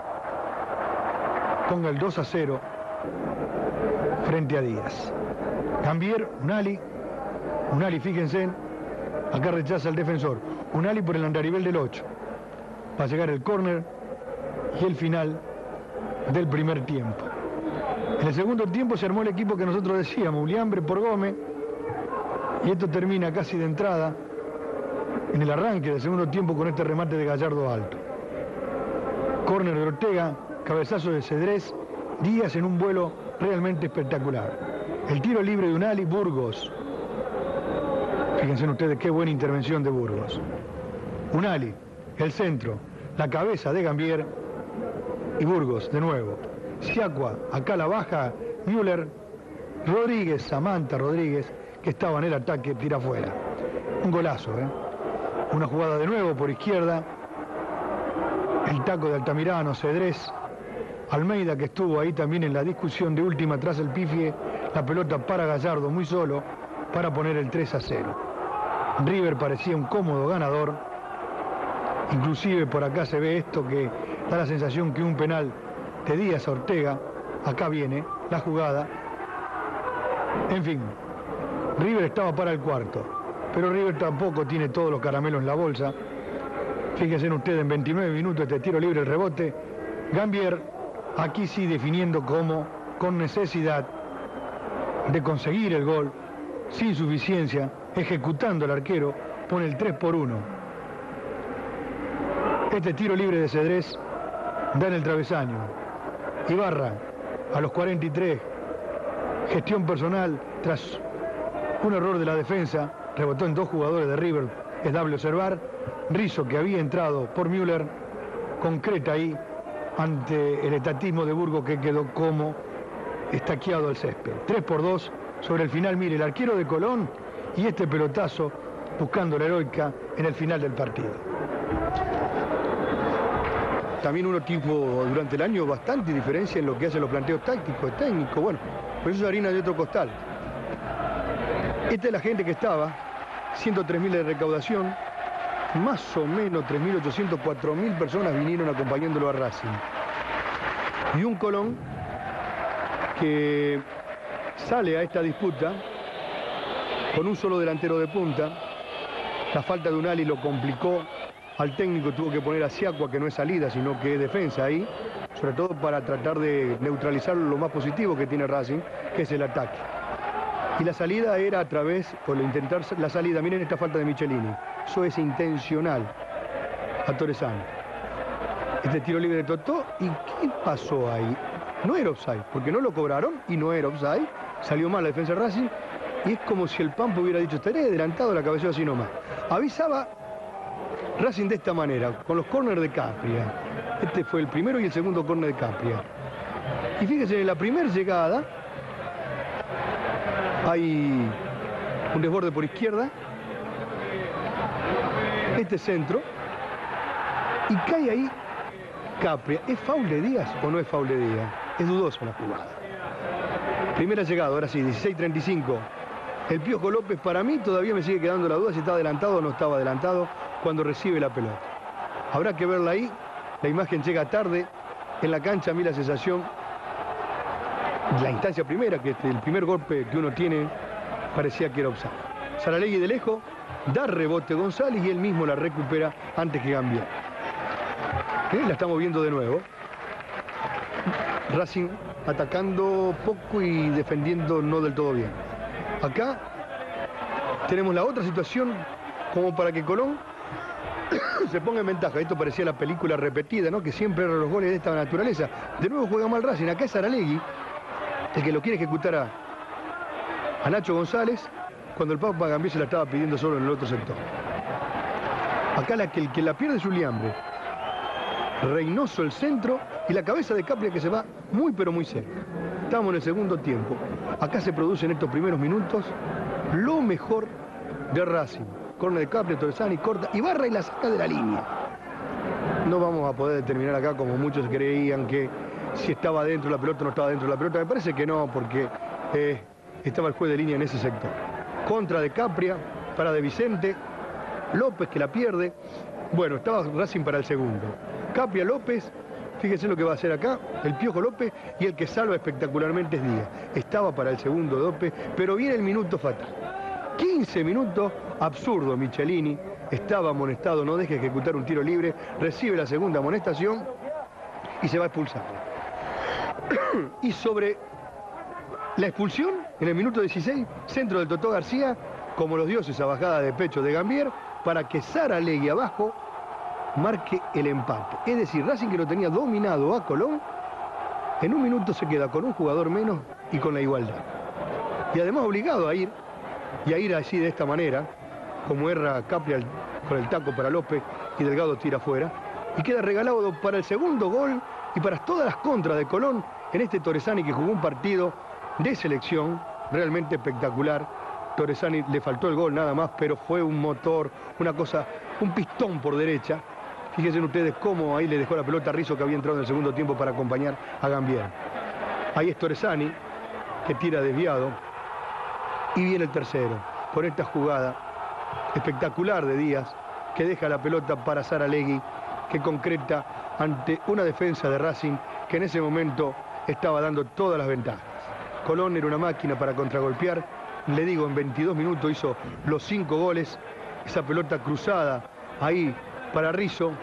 ponga el dos a cero frente a Díaz. Gambier, Unali, Unali, fíjense, acá rechaza el defensor. Unali por el andarivel del ocho. Va a llegar el córner y el final del primer tiempo. En el segundo tiempo se armó el equipo que nosotros decíamos, Uliambre por Gómez, y esto termina casi de entrada en el arranque del segundo tiempo con este remate de Gallardo alto. Córner de Ortega, cabezazo de Cedrés, Díaz en un vuelo realmente espectacular. El tiro libre de Unali, Burgos. Fíjense ustedes qué buena intervención de Burgos. Unali, el centro, la cabeza de Gambier y Burgos de nuevo. Siacua, acá la baja, Müller, Rodríguez, Samantha Rodríguez, que estaba en el ataque, tira afuera. Un golazo, ¿eh? Una jugada de nuevo por izquierda. El taco de Altamirano, Cedrés, Almeida, que estuvo ahí también en la discusión de última tras el pifie. La pelota para Gallardo muy solo para poner el tres a cero. River parecía un cómodo ganador. Inclusive por acá se ve esto que da la sensación que un penal de Díaz a Ortega. Acá viene la jugada. En fin, River estaba para el cuarto, pero River tampoco tiene todos los caramelos en la bolsa. Fíjense ustedes, en veintinueve minutos este tiro libre, el rebote. Gambier, aquí sí definiendo como con necesidad de conseguir el gol, sin suficiencia, ejecutando el arquero, pone el tres por uno. Este tiro libre de Cedrés da en el travesaño. Ibarra, a los cuarenta y tres, gestión personal tras un error de la defensa, rebotó en dos jugadores de River, es dable observar. Rizzo, que había entrado por Müller, concreta ahí ante el estatismo de Burgos, que quedó como estaqueado al césped. tres por dos sobre el final. Mire, el arquero de Colón y este pelotazo buscando la heroica en el final del partido. También uno tipo durante el año bastante diferencia en lo que hacen los planteos tácticos, técnicos. Bueno, por eso es harina de otro costal. Esta es la gente que estaba, ciento tres mil de recaudación, más o menos tres mil ochocientos, cuatro mil personas vinieron acompañándolo a Racing. Y un Colón que sale a esta disputa con un solo delantero de punta. La falta de Unali lo complicó al técnico, tuvo que poner a Siacua, que no es salida, sino que es defensa ahí, sobre todo para tratar de neutralizar lo más positivo que tiene Racing, que es el ataque. Y la salida era a través, por intentar la salida, miren esta falta de Michelini, eso es intencional a Torresani. Este tiro libre de Totó, ¿y qué pasó ahí? No era offside, porque no lo cobraron y no era offside, salió mal la defensa de Racing, y es como si el Pampa hubiera dicho, estaré adelantado, la cabeceó así nomás. Avisaba Racing de esta manera, con los córneres de Capria. Este fue el primero y el segundo córner de Capria. Y fíjense, en la primera llegada hay un desborde por izquierda, este centro, y cae ahí Capria. ¿Es foul de Díaz o no es foul de Díaz? Es dudosa la jugada. Primera llegada, ahora sí, dieciséis treinta y cinco. El Piojo López, para mí todavía me sigue quedando la duda si estaba adelantado o no estaba adelantado cuando recibe la pelota. Habrá que verla ahí. La imagen llega tarde en la cancha. A mí la sensación, la instancia primera, que el primer golpe que uno tiene parecía que era offside. Saralegui de lejos da rebote González y él mismo la recupera antes que Gambier. ¿Eh? La estamos viendo de nuevo. Racing atacando poco y defendiendo no del todo bien. Acá tenemos la otra situación como para que Colón se ponga en ventaja. Esto parecía la película repetida, ¿no? Que siempre eran los goles de esta naturaleza. De nuevo juega mal Racing. Acá es Saralegui el que lo quiere ejecutar a, a Nacho González, cuando el Papa Gambier se la estaba pidiendo solo en el otro sector. Acá la que, el que la pierde es Uliambre. Reynoso el centro y la cabeza de Capria que se va muy pero muy cerca. Estamos en el segundo tiempo. Acá se produce en estos primeros minutos lo mejor de Racing. Córner de Capria, Torresani, corta y barra y la saca de la línea. No vamos a poder determinar acá como muchos creían que si estaba dentro la pelota o no estaba dentro de la pelota. Me parece que no, porque eh, estaba el juez de línea en ese sector. contra de Capria, para de Vicente, López que la pierde. Bueno, estaba Racing para el segundo. Capria, López, fíjese lo que va a hacer acá, el Piojo López, y el que salva espectacularmente es Díaz. Estaba para el segundo López, pero viene el minuto fatal. quince minutos, absurdo, Michelini, estaba amonestado, no deja ejecutar un tiro libre, recibe la segunda amonestación y se va a expulsar. Y sobre la expulsión, en el minuto dieciséis, centro del Totó García, como los dioses a bajada de pecho de Gambier, para que Saralegui abajo marque el empate. Es decir, Racing, que lo tenía dominado a Colón, en un minuto se queda con un jugador menos y con la igualdad. Y además obligado a ir, y a ir así de esta manera, como erra Capria con el taco para López y Delgado tira afuera, y queda regalado para el segundo gol y para todas las contras de Colón en este Torresani, que jugó un partido de selección realmente espectacular. Torresani le faltó el gol nada más, pero fue un motor, una cosa, un pistón por derecha. Fíjense ustedes cómo ahí le dejó la pelota a Rizzo, que había entrado en el segundo tiempo para acompañar a Gambier. Ahí es Torresani, que tira desviado, y viene el tercero, con esta jugada espectacular de Díaz, que deja la pelota para Saralegui, que concreta ante una defensa de Racing, que en ese momento estaba dando todas las ventajas. Colón era una máquina para contragolpear. Le digo, en veintidós minutos hizo los cinco goles. Esa pelota cruzada ahí para Rizzo,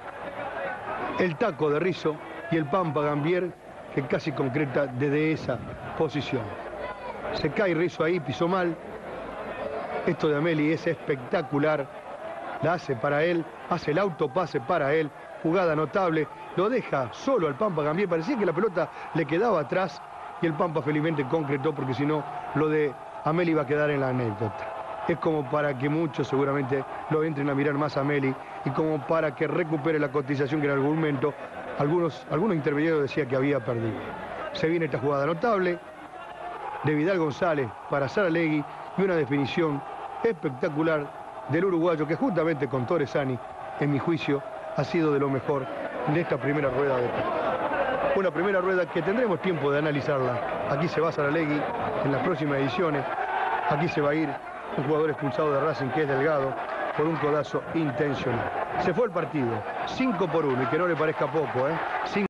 el taco de Rizzo y el Pampa Gambier, que casi concreta desde esa posición. Se cae Rizzo ahí, pisó mal. Esto de Ameli es espectacular. La hace para él, hace el autopase para él. Jugada notable, lo deja solo al Pampa Gambier. Parecía que la pelota le quedaba atrás y el Pampa felizmente concretó, porque si no, lo de Ameli va a quedar en la anécdota. Es como para que muchos seguramente lo entren a mirar más a Ameli, y como para que recupere la cotización que en algún momento algunos, algunos intermediarios decían que había perdido. Se viene esta jugada notable de Vidal González para Saralegui, y una definición espectacular del uruguayo, que justamente con Torresani, en mi juicio, ha sido de lo mejor de esta primera rueda de prensa. Una primera rueda que tendremos tiempo de analizarla. Aquí se va Saralegui en las próximas ediciones. Aquí se va a ir un jugador expulsado de Racing, que es Delgado, por un codazo intencional. Se fue el partido, cinco por uno, y que no le parezca poco, ¿eh?